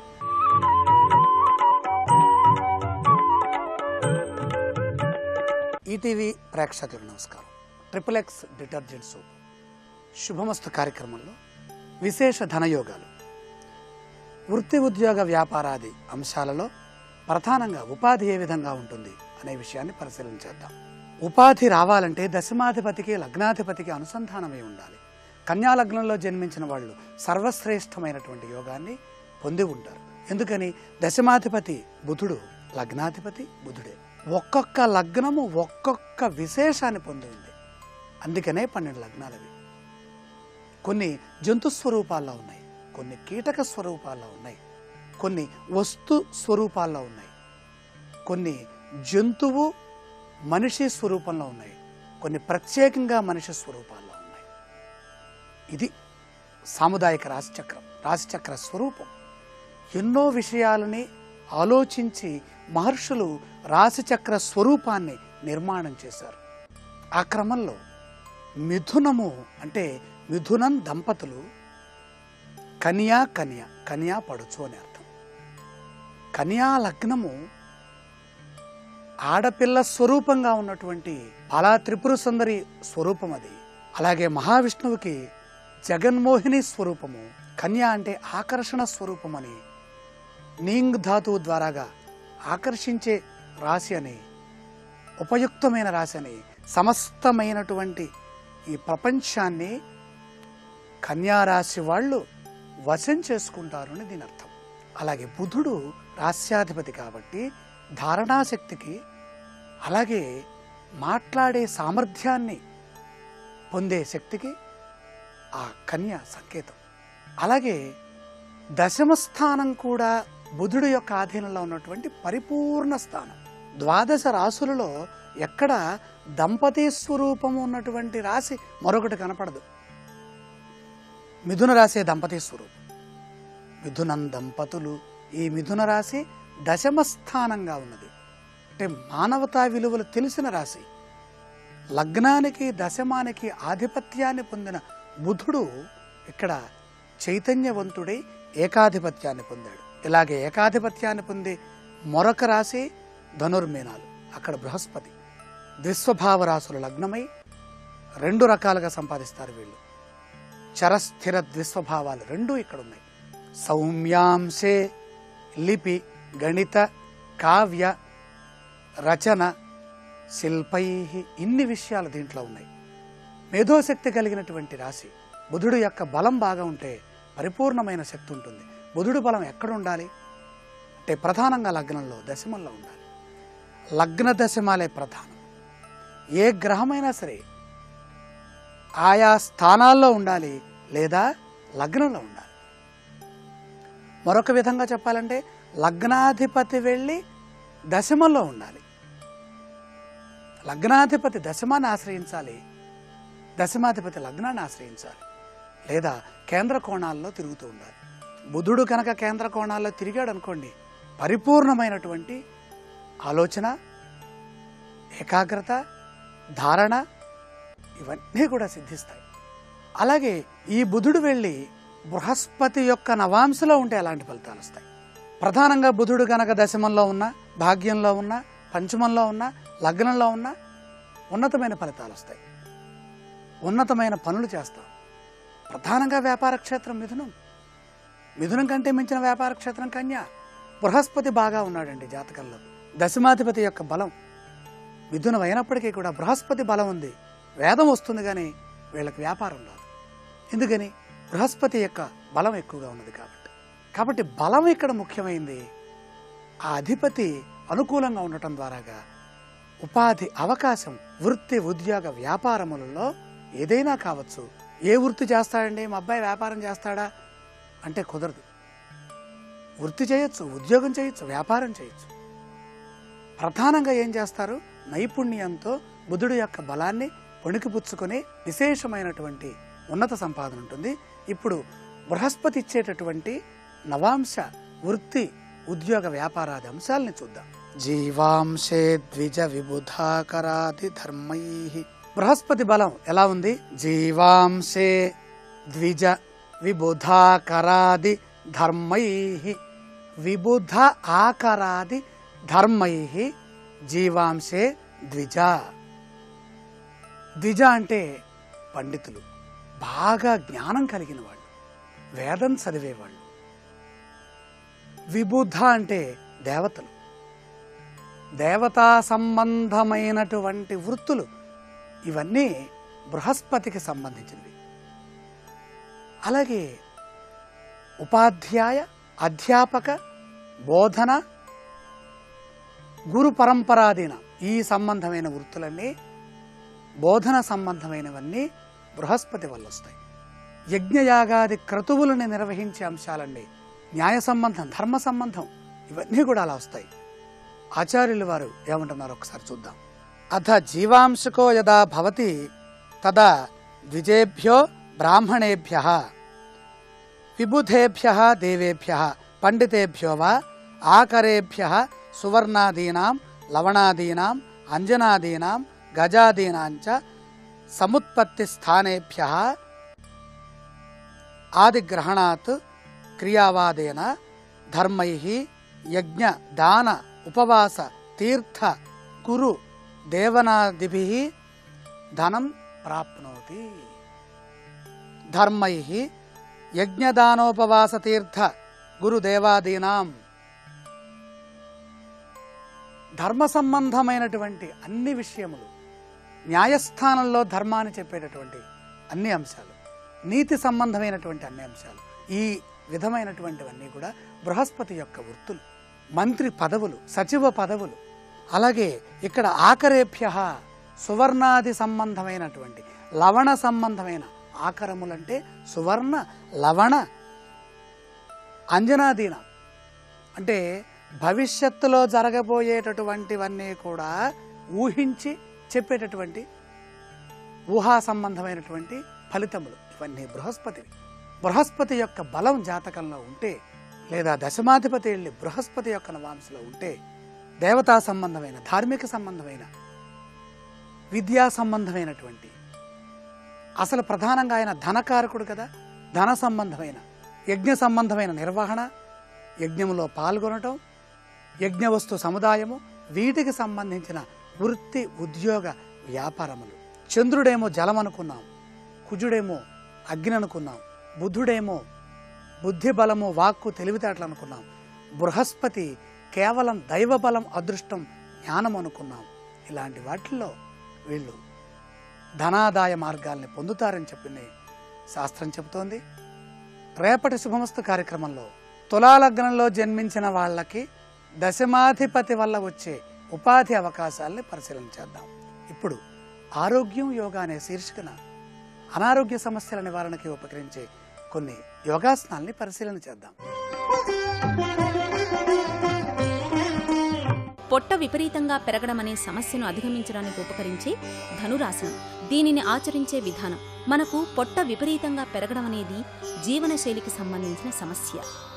ఈటీవీ ప్రేక్షకులకు నమస్కారం. ట్రిపుల్ ఎక్స్ డిటర్జెంట్ సోప్ శుభమస్తు కార్యక్రమంలో విశేష ధనయోగాలు, వృత్తి ఉద్యోగ వ్యాపారాది అంశాలలో ప్రధానంగా ఉపాధి ఏ విధంగా ఉంటుంది అనే విషయాన్ని పరిశీలించేద్దాం. ఉపాధి రావాలంటే దశమాధిపతికి లగ్నాధిపతికి అనుసంధానమై ఉండాలి. కన్యా లగ్నంలో జన్మించిన వాళ్ళు సర్వశ్రేష్టమైనటువంటి యోగాన్ని పొంది ఉంటారు. ఎందుకని? దశమాధిపతి బుధుడు, లగ్నాధిపతి బుధుడే. ఒక్కొక్క లగ్నము ఒక్కొక్క విశేషాన్ని పొంది ఉంది. అందుకనే పన్నెండు లగ్నాలవి. కొన్ని జంతు స్వరూపాల్లో ఉన్నాయి, కొన్ని కీటక స్వరూపాల్లో ఉన్నాయి, కొన్ని వస్తు స్వరూపాల్లో ఉన్నాయి, కొన్ని జంతువు మనిషి స్వరూపంలో ఉన్నాయి, కొన్ని ప్రత్యేకంగా మనిషి స్వరూపాల్లో ఉన్నాయి. ఇది సాముదాయిక రాశిచక్రం, రాశిచక్ర స్వరూపం. ఎన్నో విషయాలని ఆలోచించి మహర్షులు రాశిచక్ర స్వరూపాన్ని నిర్మాణం చేశారు. ఆ క్రమంలో మిథునము అంటే మిథునం దంపతులు కన్యా కన్య కన్యా పడుచు అని అర్థం. కన్యా లగ్నము ఆడపిల్ల స్వరూపంగా ఉన్నటువంటి బాలా త్రిపుర సుందరి స్వరూపం అది. అలాగే మహావిష్ణువుకి జగన్మోహిని స్వరూపము. కన్య అంటే ఆకర్షణ స్వరూపం అని, నీంగ్ ధాతువు ద్వారాగా ఆకర్షించే రాశి అని, ఉపయుక్తమైన రాశి అని, సమస్తమైనటువంటి ఈ ప్రపంచాన్ని కన్యారాశి వాళ్ళు వశం చేసుకుంటారు అని దీని అర్థం. అలాగే బుధుడు రాస్యాధిపతి కాబట్టి ధారణాశక్తికి, అలాగే మాట్లాడే సామర్థ్యాన్ని పొందే శక్తికి ఆ కన్య సంకేతం. అలాగే దశమ స్థానం కూడా బుధుడు యొక్క ఆధీనంలో ఉన్నటువంటి పరిపూర్ణ స్థానం. ద్వాదశ రాశులలో ఎక్కడ దంపతి స్వరూపము ఉన్నటువంటి రాశి మరొకటి కనపడదు. మిథున రాశి దంపతి స్వరూపం. మిథునం దంపతులు. ఈ మిథున రాశి దశమ స్థానంగా ఉన్నది. అంటే మానవతా విలువలు తెలిసిన రాశి. లగ్నానికి దశమానికి ఆధిపత్యాన్ని పొందిన బుధుడు ఇక్కడ చైతన్యవంతుడై ఏకాధిపత్యాన్ని పొందాడు. ఇలాగే ఏకాధిపత్యాన్ని పొంది మరొక రాశి ధనుర్మీనాలు. అక్కడ బృహస్పతి. ద్విస్వభావ రాశుల లగ్నమై రెండు రకాలుగా సంపాదిస్తారు వీళ్ళు. చరస్థిర ద్విస్వభావాలు రెండూ ఇక్కడ ఉన్నాయి. సౌమ్యాంశే లిపి, గణిత, కావ్య, రచన, శిల్పై, ఇన్ని విషయాలు దీంట్లో ఉన్నాయి. మేధోశక్తి కలిగినటువంటి రాశి. బుధుడు యొక్క బలం బాగా ఉంటే పరిపూర్ణమైన శక్తి ఉంటుంది. బుధుడు బలం ఎక్కడ ఉండాలి అంటే ప్రధానంగా లగ్నంలో, దశమంలో ఉండాలి. లగ్న దశమాలే ప్రధానం. ఏ గ్రహమైనా సరే ఆయా స్థానాల్లో ఉండాలి లేదా లగ్నంలో ఉండాలి. మరొక విధంగా చెప్పాలంటే లగ్నాధిపతి వెళ్ళి దశమంలో ఉండాలి. లగ్నాధిపతి దశమాన్ని ఆశ్రయించాలి, దశమాధిపతి లగ్నాన్ని ఆశ్రయించాలి, లేదా కేంద్ర కోణాల్లో తిరుగుతూ ఉండాలి. బుధుడు కనుక కేంద్ర కోణాల్లో తిరిగాడు అనుకోండి, పరిపూర్ణమైనటువంటి ఆలోచన, ఏకాగ్రత, ధారణ ఇవన్నీ కూడా సిద్ధిస్తాయి. అలాగే ఈ బుధుడు వెళ్ళి బృహస్పతి యొక్క నవాంశలో ఉంటే అలాంటి ఫలితాలు వస్తాయి. ప్రధానంగా బుధుడు కనుక దశమంలో ఉన్న, భాగ్యంలో ఉన్న, పంచమంలో ఉన్న, లగ్నంలో ఉన్న ఉన్నతమైన ఫలితాలు వస్తాయి. ఉన్నతమైన పనులు చేస్తాం. ప్రధానంగా వ్యాపార క్షేత్రం మిథునం. మిథునం కంటే మించిన వ్యాపార క్షేత్రం కన్యా. బృహస్పతి బాగా ఉన్నాడండి జాతకంలో. దశమాధిపతి యొక్క బలం మిథునం అయినప్పటికీ కూడా బృహస్పతి బలం ఉంది. వేదం వస్తుంది కానీ వీళ్ళకి వ్యాపారం రాదు. ఎందుకని? బృహస్పతి యొక్క బలం ఎక్కువగా ఉన్నది కాబట్టి. కాబట్టి బలం ఇక్కడ ముఖ్యమైంది. ఆ అధిపతి అనుకూలంగా ఉండటం ద్వారాగా ఉపాధి అవకాశం, వృత్తి, ఉద్యోగ, వ్యాపారములలో ఏదైనా కావచ్చు. ఏ వృత్తి చేస్తాడండి మా అబ్బాయి, వ్యాపారం చేస్తాడా అంటే కుదరదు. వృత్తి చేయొచ్చు, ఉద్యోగం చేయొచ్చు, వ్యాపారం చేయొచ్చు. ప్రధానంగా ఏం చేస్తారు? నైపుణ్యంతో బుధుడు యొక్క బలాన్ని పొణికిపుచ్చుకొని విశేషమైనటువంటి ఉన్నత సంపాదన ఉంటుంది. ఇప్పుడు బృహస్పతి ఇచ్చేటటువంటి నవాంశ వృత్తి, ఉద్యోగ, వ్యాపారాది అంశాలని చూద్దాం. జీవాంశే ద్విజ విబుధాకరాది ధర్మై. బృహస్పతి బలం ఎలా ఉంది? జీవాంశే ద్విజ విబుధాకరాది ధర్మై. విబుధ ఆకరాది ధర్మై జీవాంశే ద్విజ. ద్విజ అంటే పండితులు, బాగా జ్ఞానం కలిగిన వాళ్ళు, వేదం చదివేవాళ్ళు. విబుధ అంటే దేవతలు, దేవతా సంబంధమైనటువంటి వృత్తులు. ఇవన్నీ బృహస్పతికి సంబంధించినవి. అలాగే ఉపాధ్యాయ, అధ్యాపక, బోధన, గురు పరంపరాధీన ఈ సంబంధమైన వృత్తులన్నీ, బోధన సంబంధమైనవన్నీ బృహస్పతి వల్ల వస్తాయి. యజ్ఞయాగాది క్రతువులను నిర్వహించే అంశాలండి, న్యాయ సంబంధం, ధర్మ సంబంధం ఇవన్నీ కూడా అలా వస్తాయి. ఆచార్యులు వారు ఏమంటున్నారు ఒకసారి చూద్దాం. అథ జీవాంశకో యదా భవతి తదా ద్విజేభ్యో బ్రాహ్మణేభ్యః విబుధేభ్యః దేవేభ్యః పండితేభ్యో వా ఆకరేభ్యః సువర్ణాదీనాం లవణాదీనాం అంజనాదీనాం గజాదీనాంచ సముత్పత్తి స్థానేభ్యః ఆదిగ్రహణాత్ క్రియావాదేన ధర్మైః యజ్ఞ దాన ఉపవాస తీర్థ కురు దేవనాదిభిః ధనం ప్రాప్నోతి. ధర్మైః యజ్ఞదానోపవాస తీర్థ గురుదేవాదీనాం. ధర్మ సంబంధమైనటువంటి అన్ని విషయములు, న్యాయస్థానంలో ధర్మాన్ని చెప్పేటటువంటి అన్ని అంశాలు, నీతి సంబంధమైనటువంటి అన్ని అంశాలు, ఈ విధమైనటువంటివన్నీ కూడా బృహస్పతి యొక్క వృత్తులు. మంత్రి పదవులు, సచివ పదవులు. అలాగే ఇక్కడ ఆకరేభ్యః సువర్ణాది సంబంధమైనటువంటి, లవణ సంబంధమైన, ఆకరములంటే సువర్ణ, లవణ, అంజనాదీన అంటే భవిష్యత్తులో జరగబోయేటటువంటివన్నీ కూడా ఊహించి చెప్పేటటువంటి ఊహా సంబంధమైనటువంటి ఫలితములు ఇవన్నీ బృహస్పతివి. బృహస్పతి యొక్క బలం జాతకంలో ఉంటే, లేదా దశమాధిపతి వెళ్ళి బృహస్పతి యొక్క నవాంశలో ఉంటే, దేవతా సంబంధమైన, ధార్మిక సంబంధమైన, విద్యా సంబంధమైనటువంటి, అసలు ప్రధానంగా ఆయన ధనకారకుడు కదా, ధన సంబంధమైన, యజ్ఞ సంబంధమైన నిర్వహణ, యజ్ఞములో పాల్గొనటం, యజ్ఞ వస్తు సముదాయము, వీటికి సంబంధించిన వృత్తి, ఉద్యోగ, వ్యాపారములు. చంద్రుడేమో జలం అనుకున్నాం, కుజుడేమో అగ్ని అనుకున్నాం, బుధుడేమో బుద్ధి బలము, వాక్కు, తెలివితేటలు అనుకున్నాం, బృహస్పతి కేవలం దైవ బలం, అదృష్టం, జ్ఞానం అనుకున్నాం. ఇలాంటి వాటిల్లో వీళ్ళు ధనాదాయ మార్గాల్ని పొందుతారని చెప్పింది శాస్త్రం చెబుతోంది. రేపటి శుభమస్తు కార్యక్రమంలో తులాలగ్నంలో జన్మించిన వాళ్ళకి దశమాధిపతి వల్ల వచ్చే ఉపాధి అవకాశాలని పరిశీలన చేద్దాం. ఇప్పుడు ఆరోగ్యం యోగా అనే శీర్షికన అనారోగ్య సమస్యల నివారణకి ఉపకరించే కొన్ని యోగాసనాల్ని పరిశీలన చేద్దాం. పొట్ట విపరీతంగా పెరగడం అనే సమస్యను అధిగమించడానికి ఉపకరించే ధనురాసనం. దీనిని ఆచరించే విధానం. మనకు పొట్ట విపరీతంగా పెరగడం అనేది జీవనశైలికి సంబంధించిన సమస్య.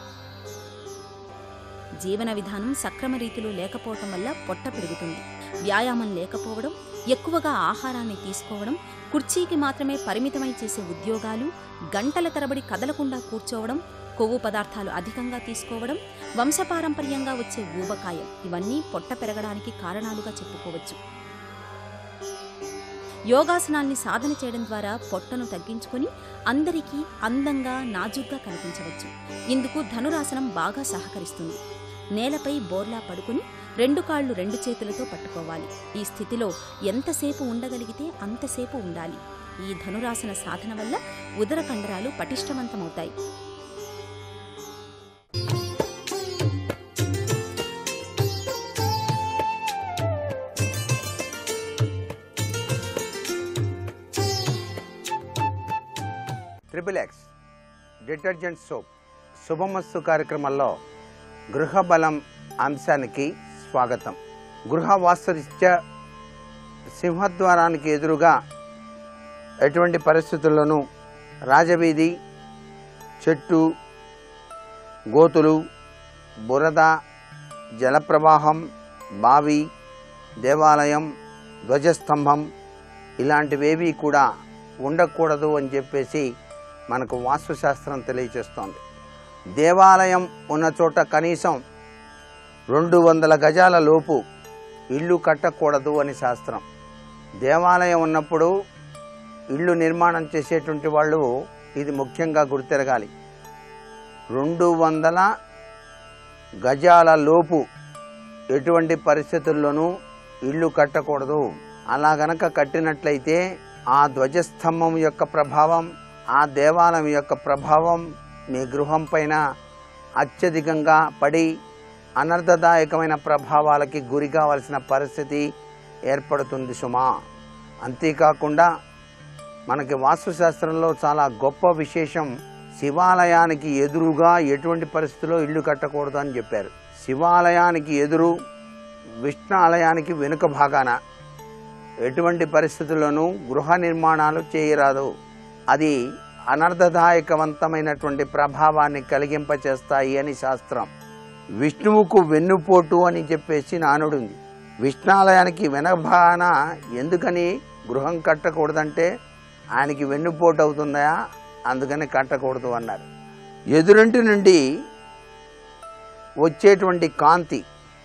జీవన విధానం సక్రమ రీతిలో లేకపోవడం వల్ల పొట్ట పెరుగుతుంది. వ్యాయామం లేకపోవడం, ఎక్కువగా ఆహారాన్ని తీసుకోవడం, కుర్చీకి మాత్రమే పరిమితమై చేసే ఉద్యోగాలు, గంటల తరబడి కదలకుండా కూర్చోవడం, కొవ్వు పదార్థాలు అధికంగా తీసుకోవడం, వంశపారంపర్యంగా వచ్చే ఊబకాయం ఇవన్నీ పొట్ట పెరగడానికి కారణాలుగా చెప్పుకోవచ్చు. యోగాసనాల్ని సాధన చేయడం ద్వారా పొట్టను తగ్గించుకొని అందరికీ అందంగా నాజూగ్గా కనిపించవచ్చు. ఇందుకు ధనురాసనం బాగా సహకరిస్తుంది. నేలపై బోర్లా పడుకుని రెండు కాళ్లు రెండు చేతులతో పట్టుకోవాలి. ఈ స్థితిలో ఎంతసేపు ఉండగలిగితే అంతసేపు ఉండాలి. ఈ ధనురాసన సాధన వల్ల ఉదర కండరాలు పటిష్టవంతమవుతాయి. ట్రిపుల్ ఎక్స్ డిటర్జెంట్ సోప్ శుభమస్తు కార్యక్రమంలో గృహబలం అంశానికి స్వాగతం. గృహ వాస్తురీత్యా సింహద్వారానికి ఎదురుగా ఎటువంటి పరిస్థితుల్లోనూ రాజవీధి, చెట్టు, గోతులు, బురద, జలప్రవాహం, బావి, దేవాలయం, ధ్వజస్తంభం ఇలాంటివేవీ కూడా ఉండకూడదు అని చెప్పేసి మనకు వాస్తుశాస్త్రం తెలియజేస్తోంది. దేవాలయం ఉన్న చోట కనీసం రెండు వందల గజాల లోపు ఇల్లు కట్టకూడదు అని శాస్త్రం. దేవాలయం ఉన్నప్పుడు ఇల్లు నిర్మాణం చేసేటువంటి వాళ్ళు ఇది ముఖ్యంగా గుర్తెరగాలి. రెండు వందల గజాల లోపు ఎటువంటి పరిస్థితుల్లోనూ ఇల్లు కట్టకూడదు. అలా గనక కట్టినట్లయితే ఆ ధ్వజస్తంభం యొక్క ప్రభావం, ఆ దేవాలయం యొక్క ప్రభావం మీ గృహం పైన అత్యధికంగా పడి అనర్థదాయకమైన ప్రభావాలకి గురి కావాల్సిన పరిస్థితి ఏర్పడుతుంది సుమా. అంతేకాకుండా మనకి వాస్తుశాస్త్రంలో చాలా గొప్ప విశేషం, శివాలయానికి ఎదురుగా ఎటువంటి పరిస్థితుల్లో ఇల్లు కట్టకూడదు అని చెప్పారు. శివాలయానికి ఎదురు, విష్ణు ఆలయానికి వెనుక భాగాన ఎటువంటి పరిస్థితుల్లోనూ గృహ నిర్మాణాలు చేయరాదు. అది అనర్థదాయకవంతమైనటువంటి ప్రభావాన్ని కలిగింపచేస్తాయి అని శాస్త్రం. విష్ణువుకు వెన్నుపోటు అని చెప్పేసి నానుడుంది. విష్ణాలయానికి వెనభాన ఎందుకని గృహం కట్టకూడదంటే ఆయనకి వెన్నుపోటు అవుతుందా, అందుకని కట్టకూడదు అన్నారు. ఎదురింటి నుండి వచ్చేటువంటి కాంతి,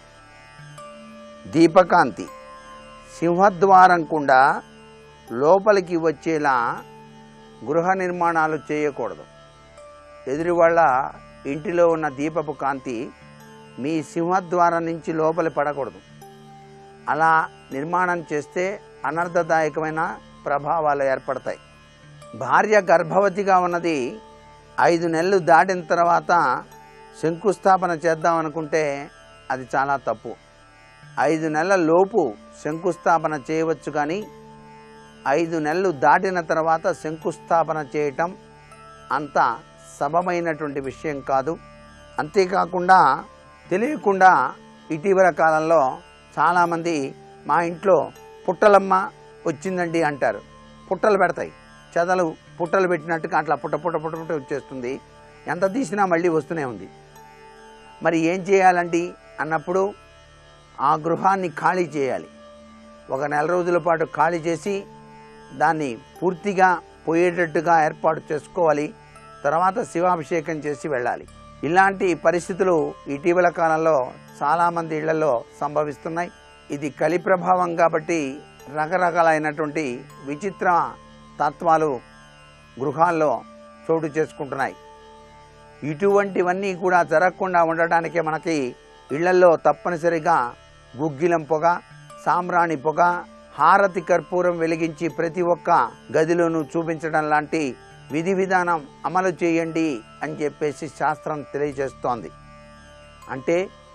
దీపకాంతి సింహద్వారం కుండా లోపలికి వచ్చేలా గృహ నిర్మాణాలు చేయకూడదు. ఎదురు వాళ్ళ ఇంటిలో ఉన్న దీపపు కాంతి మీ సింహద్వారం నుంచి లోపలి పడకూడదు. అలా నిర్మాణం చేస్తే అనర్థదాయకమైన ప్రభావాలు ఏర్పడతాయి. భార్య గర్భవతిగా ఉన్నది ఐదు నెలలు దాటిన తర్వాత శంకుస్థాపన చేద్దామనుకుంటే అది చాలా తప్పు. ఐదు నెలల లోపు శంకుస్థాపన చేయవచ్చు, కానీ ఐదు నెలలు దాటిన తర్వాత శంకుస్థాపన చేయటం అంత సబమైనటువంటి విషయం కాదు. అంతేకాకుండా తెలియకుండా ఇటీవల కాలంలో చాలామంది మా ఇంట్లో పుట్టలమ్మ వచ్చిందండి అంటారు. పుట్టలు పెడతాయి, చెదలు పుట్టలు పెట్టినట్టుగా అట్లా పుట్ట పుట్ట పుట్ట పుట్ట వచ్చేస్తుంది. ఎంత తీసినా మళ్ళీ వస్తూనే ఉంది. మరి ఏం చేయాలండి అన్నప్పుడు ఆ గృహాన్ని ఖాళీ చేయాలి. ఒక నెల రోజుల పాటు ఖాళీ చేసి దాన్ని పూర్తిగా పోయేటట్టుగా ఏర్పాటు చేసుకోవాలి. తర్వాత శివాభిషేకం చేసి వెళ్ళాలి. ఇలాంటి పరిస్థితులు ఇటీవల కాలంలో చాలామంది ఇళ్లలో సంభవిస్తున్నాయి. ఇది కలి ప్రభావం కాబట్టి రకరకాలైనటువంటి విచిత్ర తత్వాలు గృహాల్లో చోటు చేసుకుంటున్నాయి. ఇటువంటివన్నీ కూడా జరగకుండా ఉండటానికే మనకి ఇళ్లలో తప్పనిసరిగా గుగ్గిలం పొగ, సాంబ్రాణి పొగ, హారతి కర్పూరం వెలిగించి ప్రతి ఒక్క గదిలోనూ చూపించడం లాంటి విధి విధానం అమలు చేయండి అని చెప్పేసి శాస్త్రం తెలియజేస్తోంది. అంటే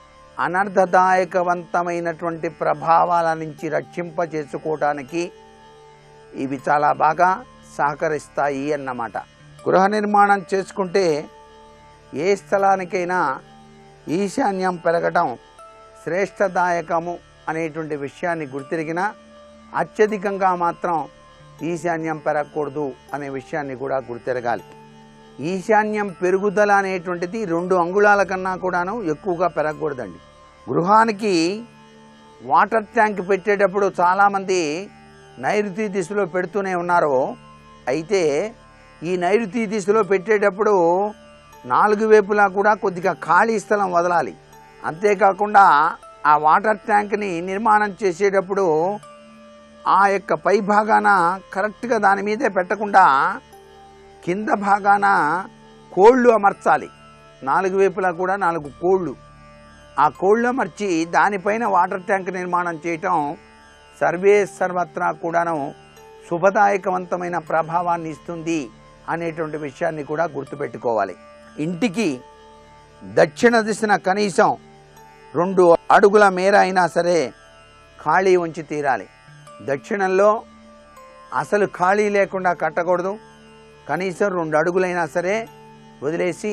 అనర్థదాయకవంతమైనటువంటి ప్రభావాల నుంచి రక్షింప చేసుకోవటానికి ఇవి చాలా బాగా సహకరిస్తాయి అన్నమాట. గృహ నిర్మాణం చేసుకుంటే ఏ స్థలానికైనా ఈశాన్యం పెరగటం శ్రేష్టదాయకము అనేటువంటి విషయాన్ని గుర్తిరిగిన అత్యధికంగా మాత్రం ఈశాన్యం పెరగకూడదు అనే విషయాన్ని కూడా గుర్తిరగాలి. ఈశాన్యం పెరుగుదల అనేటువంటిది రెండు అంగుళాల కన్నా కూడాను ఎక్కువగా పెరగకూడదండి. గృహానికి వాటర్ ట్యాంక్ పెట్టేటప్పుడు చాలామంది నైరుతి దిశలో పెడుతూనే ఉన్నారు. అయితే ఈ నైరుతి దిశలో పెట్టేటప్పుడు నాలుగు వైపులా కూడా కొద్దిగా ఖాళీ స్థలం వదలాలి. అంతేకాకుండా ఆ వాటర్ ట్యాంక్ని నిర్మాణం చేసేటప్పుడు ఆ యొక్క పై భాగాన కరెక్ట్గా దాని మీదే పెట్టకుండా కింద భాగాన కోళ్ళు అమర్చాలి. నాలుగు వైపులా కూడా నాలుగు కోళ్ళు, ఆ కోళ్ళు అమర్చి దానిపైన వాటర్ ట్యాంక్ నిర్మాణం చేయటం సర్వే సర్వత్రా కూడాను శుభదాయకవంతమైన ప్రభావాన్ని ఇస్తుంది అనేటువంటి విషయాన్ని కూడా గుర్తుపెట్టుకోవాలి. ఇంటికి దక్షిణ దిశన కనీసం రెండు అడుగుల మేర అయినా సరే ఖాళీ ఉంచి తీరాలి. దక్షిణంలో అసలు ఖాళీ లేకుండా కట్టకూడదు. కనీసం రెండు అడుగులైనా సరే వదిలేసి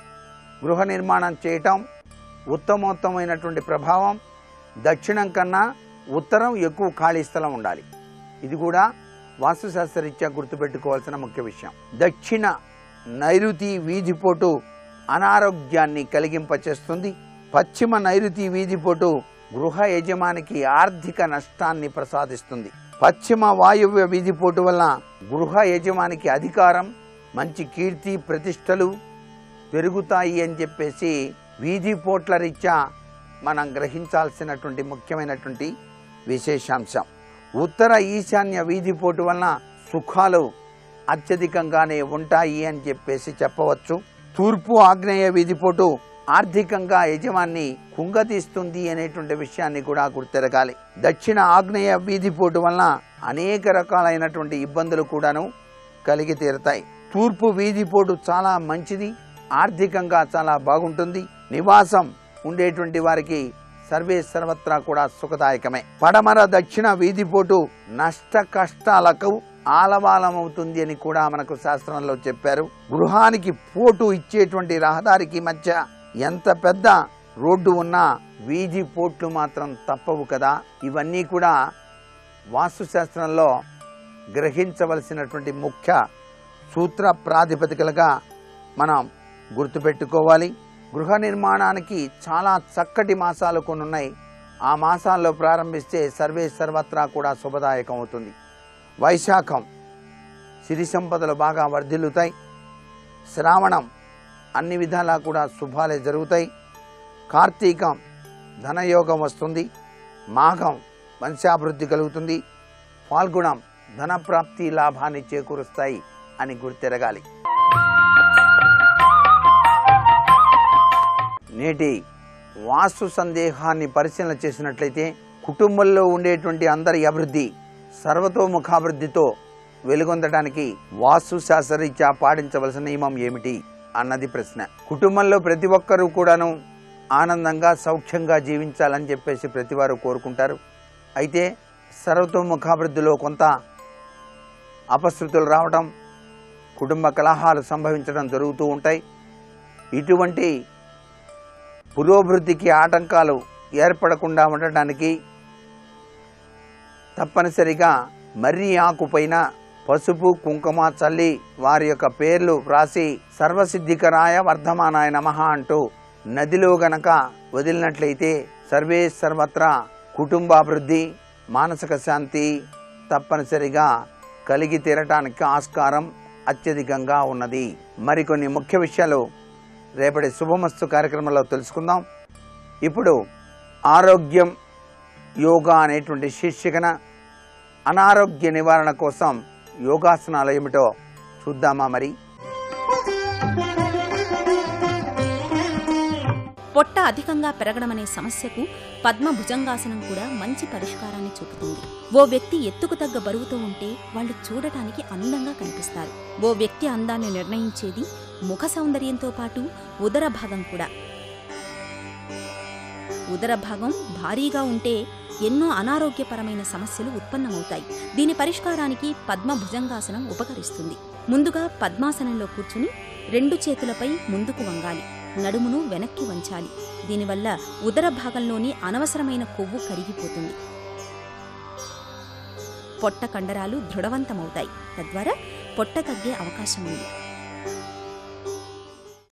గృహ నిర్మాణం చేయటం ఉత్తమోత్తమైనటువంటి ప్రభావం. దక్షిణం కన్నా ఉత్తరం ఎక్కువ ఖాళీ స్థలం ఉండాలి. ఇది కూడా వాస్తుశాస్త్రరీత్యా గుర్తుపెట్టుకోవాల్సిన ముఖ్య విషయం. దక్షిణ నైరుతి వీధిపోటు అనారోగ్యాన్ని కలిగింపచేస్తుంది. పశ్చిమ నైరుతి వీధిపోటు గృహ యజమానికి ఆర్థిక నష్టాన్ని ప్రసాదిస్తుంది. పశ్చిమ వాయువ్య వీధిపోటు వల్ల గృహ యజమానికి అధికారం, మంచి కీర్తి ప్రతిష్టలు పెరుగుతాయి అని చెప్పేసి వీధిపోట్ల రీత్యా మనం గ్రహించాల్సినటువంటి ముఖ్యమైనటువంటి విశేషాంశం. ఉత్తర ఈశాన్య వీధిపోటు వలన సుఖాలు అత్యధికంగానే ఉంటాయి అని చెప్పేసి చెప్పవచ్చు. తూర్పు ఆగ్నేయ వీధిపోటు ఆర్థికంగా యజమాన్ని కుంగతీస్తుంది అనేటువంటి విషయాన్ని కూడా గుర్తెరగాలి. దక్షిణ ఆగ్నేయ వీధిపోటు వలన అనేక రకాలైనటువంటి ఇబ్బందులు కూడాను కలిగి తీరుతాయి. తూర్పు వీధిపోటు చాలా మంచిది, ఆర్థికంగా చాలా బాగుంటుంది. నివాసం ఉండేటువంటి వారికి సర్వే సర్వత్రా కూడా సుఖదాయకమే. పడమర దక్షిణ వీధిపోటు నష్ట కష్టాలకు ఆలవాలమవుతుంది అని కూడా మనకు శాస్త్రంలో చెప్పారు. గృహానికి పోటు ఇచ్చేటువంటి రహదారికి మధ్య ఎంత పెద్ద రోడ్డు ఉన్నా వీధి పోట్లు మాత్రం తప్పవు కదా. ఇవన్నీ కూడా వాస్తుశాస్త్రంలో గ్రహించవలసినటువంటి ముఖ్య సూత్ర ప్రాతిపదికలుగా మనం గుర్తుపెట్టుకోవాలి. గృహ నిర్మాణానికి చాలా చక్కటి మాసాలు కొన్ని ఉన్నాయి. ఆ మాసాల్లో ప్రారంభిస్తే సర్వే సర్వత్రా కూడా శుభదాయకం అవుతుంది. వైశాఖం సిరి సంపదలు బాగా వర్ధిల్లుతాయి. శ్రావణం అన్ని విధాలా కూడా శుభాలే జరుగుతాయి. కార్తీకం ధనయోగం వస్తుంది. మాఘం వంశాభివృద్ధి కలుగుతుంది. ఫాల్గుణం ధనప్రాప్తి లాభాన్ని చేకూరుస్తాయి అని గుర్తెరగాలి. నేటి వాస్తు సందేహాన్ని పరిశీలన చేసినట్లయితే కుటుంబంలో ఉండేటువంటి అందరి అభివృద్ధి సర్వతోముఖాభివృద్ధితో వెలుగొందడానికి వాస్తు శాస్త్రరీత్యా పాటించవలసిన నియమం ఏమిటి అన్నది ప్రశ్న. కుటుంబంలో ప్రతి ఒక్కరూ కూడాను ఆనందంగా సౌఖ్యంగా జీవించాలని చెప్పేసి ప్రతివారు కోరుకుంటారు. అయితే సర్వతోముఖాభివృద్ధిలో కొంత అపశృతులు రావటం, కుటుంబ కలహాలు సంభవించడం జరుగుతూ ఉంటాయి. ఇటువంటి పురోభివృద్ధికి ఆటంకాలు ఏర్పడకుండా ఉండటానికి తప్పనిసరిగా మర్రి ఆకుపైన పసుపు కుంకుమ చల్లి వారి యొక్క పేర్లు వ్రాసి సర్వసిద్ధికరాయ వర్ధమానాయ నమః అంటూ నదిలో గనక వదిలినట్లయితే సర్వే సర్వత్రా కుటుంబాభివృద్ధి, మానసిక శాంతి తప్పనిసరిగా కలిగి తీరటానికి ఆస్కారం అత్యధికంగా ఉన్నది. మరికొన్ని ముఖ్య విషయాలు రేపటి శుభమస్తు కార్యక్రమంలో తెలుసుకుందాం. ఇప్పుడు ఆరోగ్యం యోగా అనేటువంటి శీర్షికన అనారోగ్య నివారణ కోసం యోగాసనాలు ఏమిటో చూద్దామా. మరి పొట్ట అధికంగా పెరగడమనే సమస్యకు పద్మ భుజంగాసనం కూడా మంచి పరిష్కారాన్ని చూపుతుంది. ఓ వ్యక్తి ఎత్తుకు తగ్గ బరువుతో ఉంటే వాళ్ళు చూడటానికి అందంగా కనిపిస్తారు. ఓ వ్యక్తి అందాన్ని నిర్ణయించేది ముఖ సౌందర్యంతో పాటు ఉదర భాగం కూడా. ఉదర భాగం భారీగా ఉంటే ఎన్నో అనారోగ్యపరమైన సమస్యలు ఉత్పన్నమవుతాయి. దీని పరిష్కారానికి పద్మ భుజంగాసనం ఉపకరిస్తుంది. ముందుగా పద్మాసనంలో కూర్చుని రెండు చేతులపై ముందుకు వంగాలి, నడుమును వెనక్కి వంచాలి. దీనివల్ల ఉదర భాగంలోని అనవసరమైన కొవ్వు కరిగిపోతుంది. పొట్ట కండరాలు దృఢవంతమవుతాయి. తద్వారా పొట్ట తగ్గే అవకాశం ఉంది.